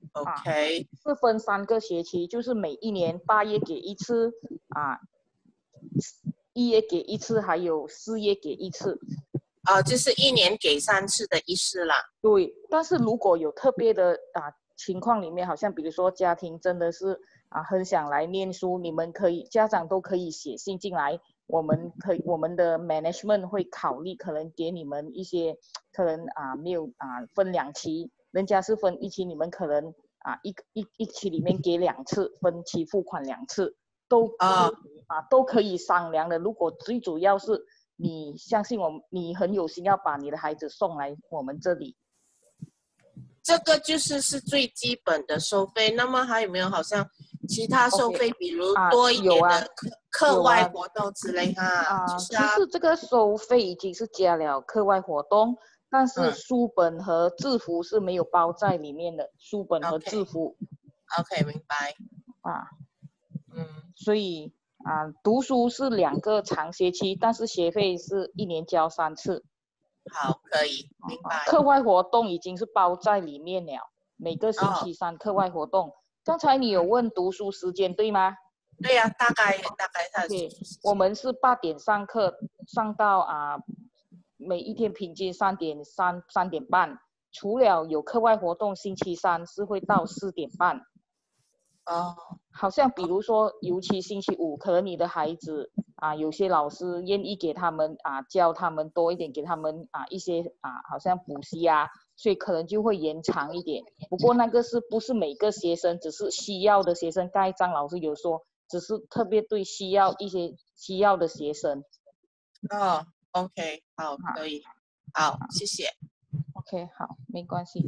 ，OK，、 啊、是分三个学期，就是每一年八月给一次啊，一月给一次，还有四月给一次。 啊、呃，就是一年给三次的意思啦。 对，但是如果有特别的啊情况里面，好像比如说家庭真的是啊很想来念书，你们可以家长都可以写信进来，我们可以我们的 management 会考虑可能给你们一些可能啊没有啊分两期，人家是分一期，你们可能啊一一一期里面给两次，分期付款两次，都啊、哦、啊都可以商量的。如果最主要是你相信我，你很有心要把你的孩子送来我们这里。 这个就是是最基本的收费。那么还有没有好像其他收费， okay, 比如多一点的课、啊、课外活动之类哈？ 啊， 就是啊， 其实这个收费已经是加了课外活动，但是书本和制服是没有包在里面的。嗯、书本和制服。 OK， 明白。 啊，嗯，所以啊，读书是两个长学期，但是学费是一年交三次。 好，可以明白。 课外活动已经是包在里面了，每个星期三课外活动。哦、刚才你有问读书时间对吗？ 对呀、啊，大概大概它。 对，我们是八点上课，上到啊，每一天平均三点三三点半。除了有课外活动，星期三是会到四点半。 哦， 好像比如说，尤其星期五，可能你的孩子啊，有些老师愿意给他们啊教他们多一点，给他们啊一些啊，好像补习啊，所以可能就会延长一点。不过那个是不是每个学生，只是需要的学生？刚才张老师有说，只是特别对需要一些需要的学生。 哦 ，OK， 好，可以，好，好谢谢。 OK， 好，没关系。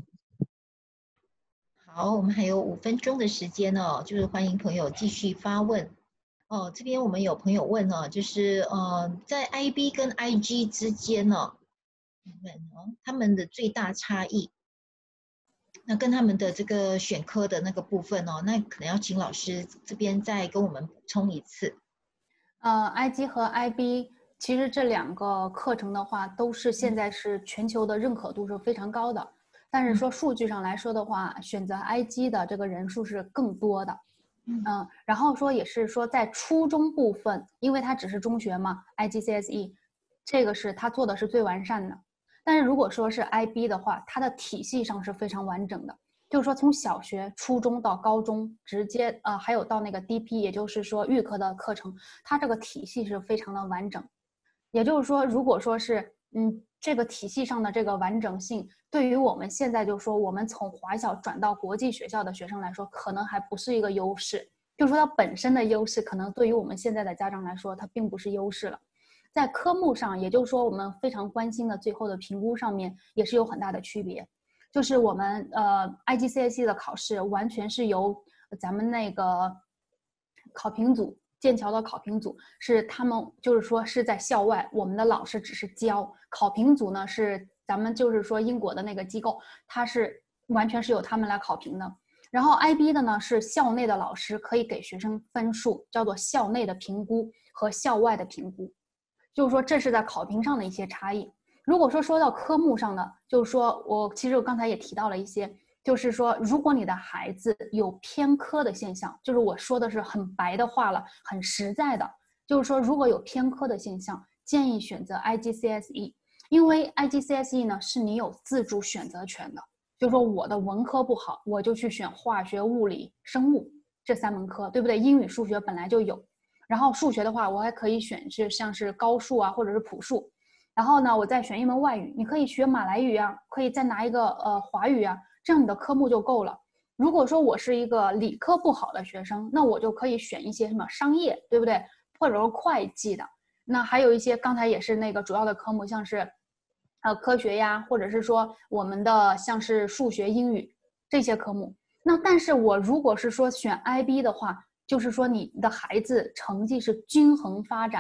好，我们还有五分钟的时间哦，就是欢迎朋友继续发问。哦，这边我们有朋友问哦，就是呃，在 I B 跟 I G 之间哦，他们的最大差异，那跟他们的这个选科的那个部分哦，那可能要请老师这边再跟我们补充一次。 呃 ，I G 和 I B 其实这两个课程的话，都是现在是全球的认可度是非常高的。但是说数据上来说的话，选择 I G 的这个人数是更多的，嗯，然后说也是说在初中部分，因为它只是中学嘛 ，I G C S E， 这个是它做的是最完善的。但是如果说是 I B 的话，它的体系上是非常完整的，就是说从小学、初中到高中，直接呃还有到那个 D P， 也就是说预科的课程，它这个体系是非常的完整。也就是说，如果说是嗯。这个体系上的这个完整性，对于我们现在就说我们从华小转到国际学校的学生来说，可能还不是一个优势。就是说它本身的优势，可能对于我们现在的家长来说，它并不是优势了。在科目上，也就是说我们非常关心的最后的评估上面，也是有很大的区别。就是我们呃 I G C S E 的考试完全是由咱们那个考评组。剑桥的考评组是他们就是说是在校外，我们的老师只是教，考评组呢是咱们就是说英国的那个机构，它是完全是由他们来考评的。然后 I B 的呢是校内的老师可以给学生分数，叫做校内的评估和校外的评估，就是说这是在考评上的一些差异。如果说说到科目上的，就是说我其实我刚才也提到了一些。就是说，如果你的孩子有偏科的现象，就是我说的是很白的话了，很实在的，就是说如果有偏科的现象，建议选择 I G C S E， 因为 I G C S E 呢是你有自主选择权的，就是说我的文科不好，我就去选化学、物理、生物这三门科，对不对？英语、数学本来就有，然后数学的话，我还可以选是像是高数啊，或者是普数，然后呢，我再选一门外语，你可以学马来语啊，可以再拿一个呃华语啊。这样你的科目就够了。如果说我是一个理科不好的学生，那我就可以选一些什么商业，对不对？或者是会计的。那还有一些刚才也是那个主要的科目，像是呃科学呀，或者是说我们的像是数学、英语这些科目。那但是我如果是说选 I B 的话，就是说你的孩子成绩是均衡发展的，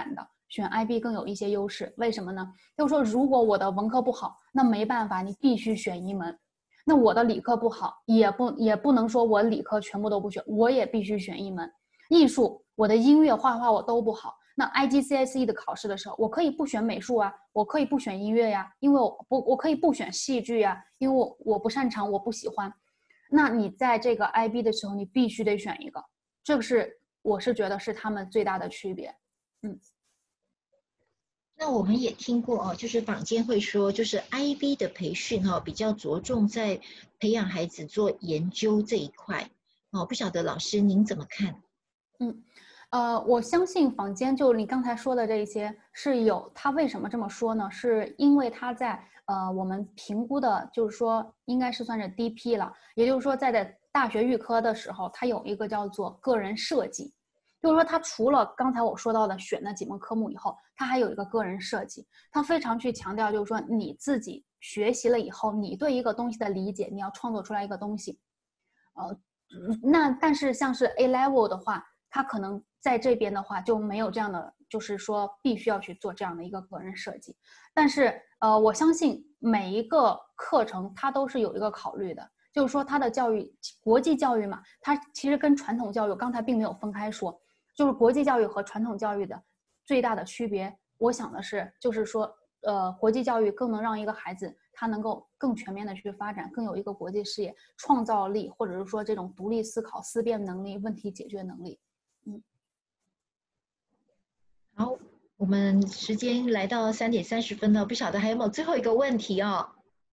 选 I B 更有一些优势。为什么呢？就是说，如果我的文科不好，那没办法，你必须选一门。那我的理科不好，也不也不能说我理科全部都不选，我也必须选一门。艺术，我的音乐、画画我都不好，那 I G C S E 的考试的时候，我可以不选美术啊，我可以不选音乐呀，因为我不我可以不选戏剧呀，因为我我不擅长，我不喜欢。那你在这个 I B 的时候，你必须得选一个，这个是我是觉得是他们最大的区别。嗯。 那我们也听过哦，就是坊间会说，就是 I B 的培训哈、哦，比较着重在培养孩子做研究这一块哦。不晓得老师您怎么看？ 嗯，呃，我相信坊间就你刚才说的这些是有，他为什么这么说呢？是因为他在呃我们评估的，就是说应该是算是 D P 了，也就是说在在大学预科的时候，它有一个叫做个人设计。就是说，他除了刚才我说到的选那几门科目以后，他还有一个个人设计，他非常去强调，就是说你自己学习了以后，你对一个东西的理解，你要创作出来一个东西。呃，那但是像是 A level 的话，他可能在这边的话就没有这样的，就是说必须要去做这样的一个个人设计。但是呃，我相信每一个课程它都是有一个考虑的。就是说，它的教育，国际教育嘛，它其实跟传统教育刚才并没有分开说，就是国际教育和传统教育的最大的区别，我想的是，就是说，呃，国际教育更能让一个孩子他能够更全面的去发展，更有一个国际视野、创造力，或者是说这种独立思考、思辨能力、问题解决能力。嗯， 好，我们时间来到三点三十分了，不晓得还有没有最后一个问题哦？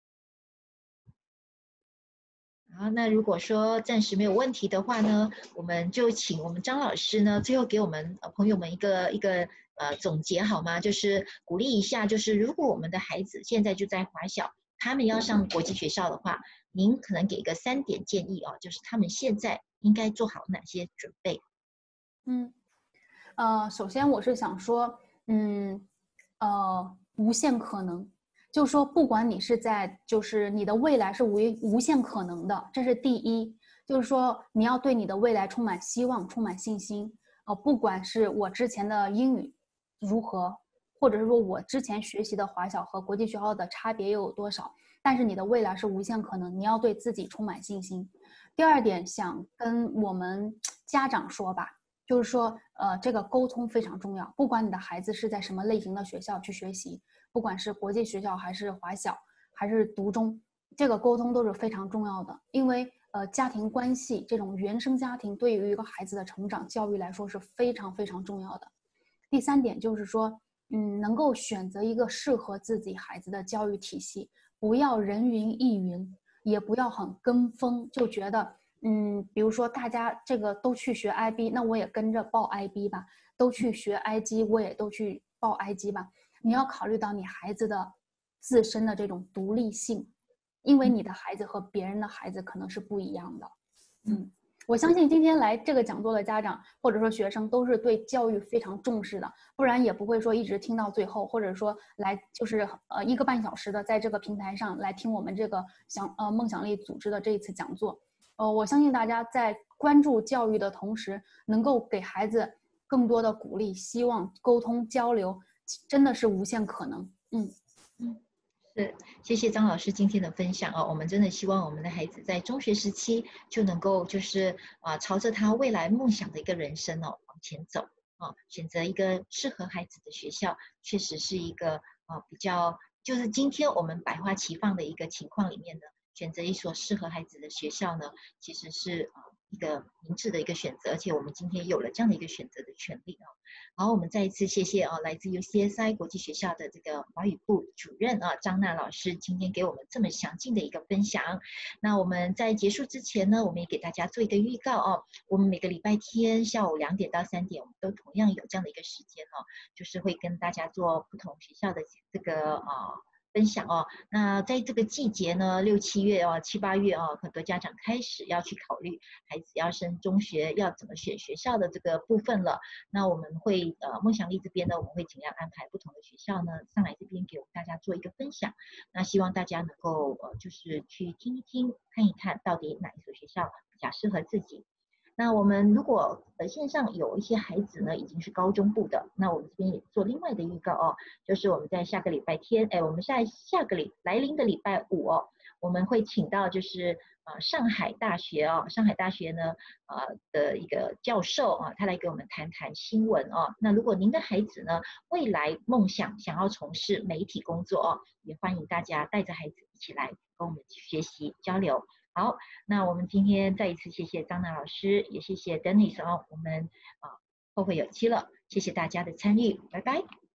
好，那如果说暂时没有问题的话呢，我们就请我们张老师呢，最后给我们呃朋友们一个一个呃总结好吗？就是鼓励一下，就是如果我们的孩子现在就在华小，他们要上国际学校的话，您可能给一个三点建议哦，就是他们现在应该做好哪些准备？ 嗯，呃，首先我是想说，嗯，呃，无限可能。就是说，不管你是在，就是你的未来是无无限可能的，这是第一。就是说，你要对你的未来充满希望，充满信心。呃，不管是我之前的英语如何，或者是说我之前学习的华小和国际学校的差别又有多少，但是你的未来是无限可能，你要对自己充满信心。第二点，想跟我们家长说吧，就是说，呃，这个沟通非常重要。不管你的孩子是在什么类型的学校去学习，不管是国际学校还是华小还是独中，这个沟通都是非常重要的。因为呃，家庭关系这种原生家庭对于一个孩子的成长教育来说是非常非常重要的。第三点就是说，嗯，能够选择一个适合自己孩子的教育体系，不要人云亦云，也不要很跟风，就觉得。嗯，比如说大家这个都去学 I B， 那我也跟着报 I B 吧；都去学 I G， 我也都去报 I G 吧。你要考虑到你孩子的自身的这种独立性，因为你的孩子和别人的孩子可能是不一样的。嗯，我相信今天来这个讲座的家长或者说学生都是对教育非常重视的，不然也不会说一直听到最后，或者说来就是呃一个半小时的在这个平台上来听我们这个想呃梦想力组织的这一次讲座。呃，我相信大家在关注教育的同时，能够给孩子更多的鼓励、希望、沟通、交流，真的是无限可能。嗯嗯，是，谢谢张老师今天的分享哦。我们真的希望我们的孩子在中学时期就能够就是啊、呃，朝着他未来梦想的一个人生哦往前走啊，选择一个适合孩子的学校，确实是一个啊、呃、比较就是今天我们百花齐放的一个情况里面呢，选择一所适合孩子的学校呢，其实是啊、呃、一个明智的一个选择，而且我们今天有了这样的一个选择的权利啊。好，我们再一次谢谢啊，来自 U C S I 国际学校的这个华语部主任啊张娜老师，今天给我们这么详尽的一个分享。那我们在结束之前呢，我们也给大家做一个预告哦，我们每个礼拜天下午两点到三点，我们都同样有这样的一个时间哦，就是会跟大家做不同学校的这个啊。分享哦，那在这个季节呢，六七月哦，七八月哦，很多家长开始要去考虑孩子要升中学要怎么选学校的这个部分了。那我们会呃梦想力这边呢，我们会尽量安排不同的学校呢上来这边给我们大家做一个分享。那希望大家能够呃就是去听一听，看一看到底哪一所学校比较适合自己。 那我们如果呃线上有一些孩子呢已经是高中部的，那我们这边也做另外的预告哦，就是我们在下个礼拜天，哎，我们下下个礼来临的礼拜五哦，我们会请到就是呃上海大学哦，上海大学呢呃的一个教授啊，他来给我们谈谈新闻哦。那如果您的孩子呢未来梦想想要从事媒体工作哦，也欢迎大家带着孩子一起来跟我们学习交流。好，那我们今天再一次谢谢张娜老师，也谢谢 Dennis 哦，我们啊后会有期了，谢谢大家的参与，拜拜。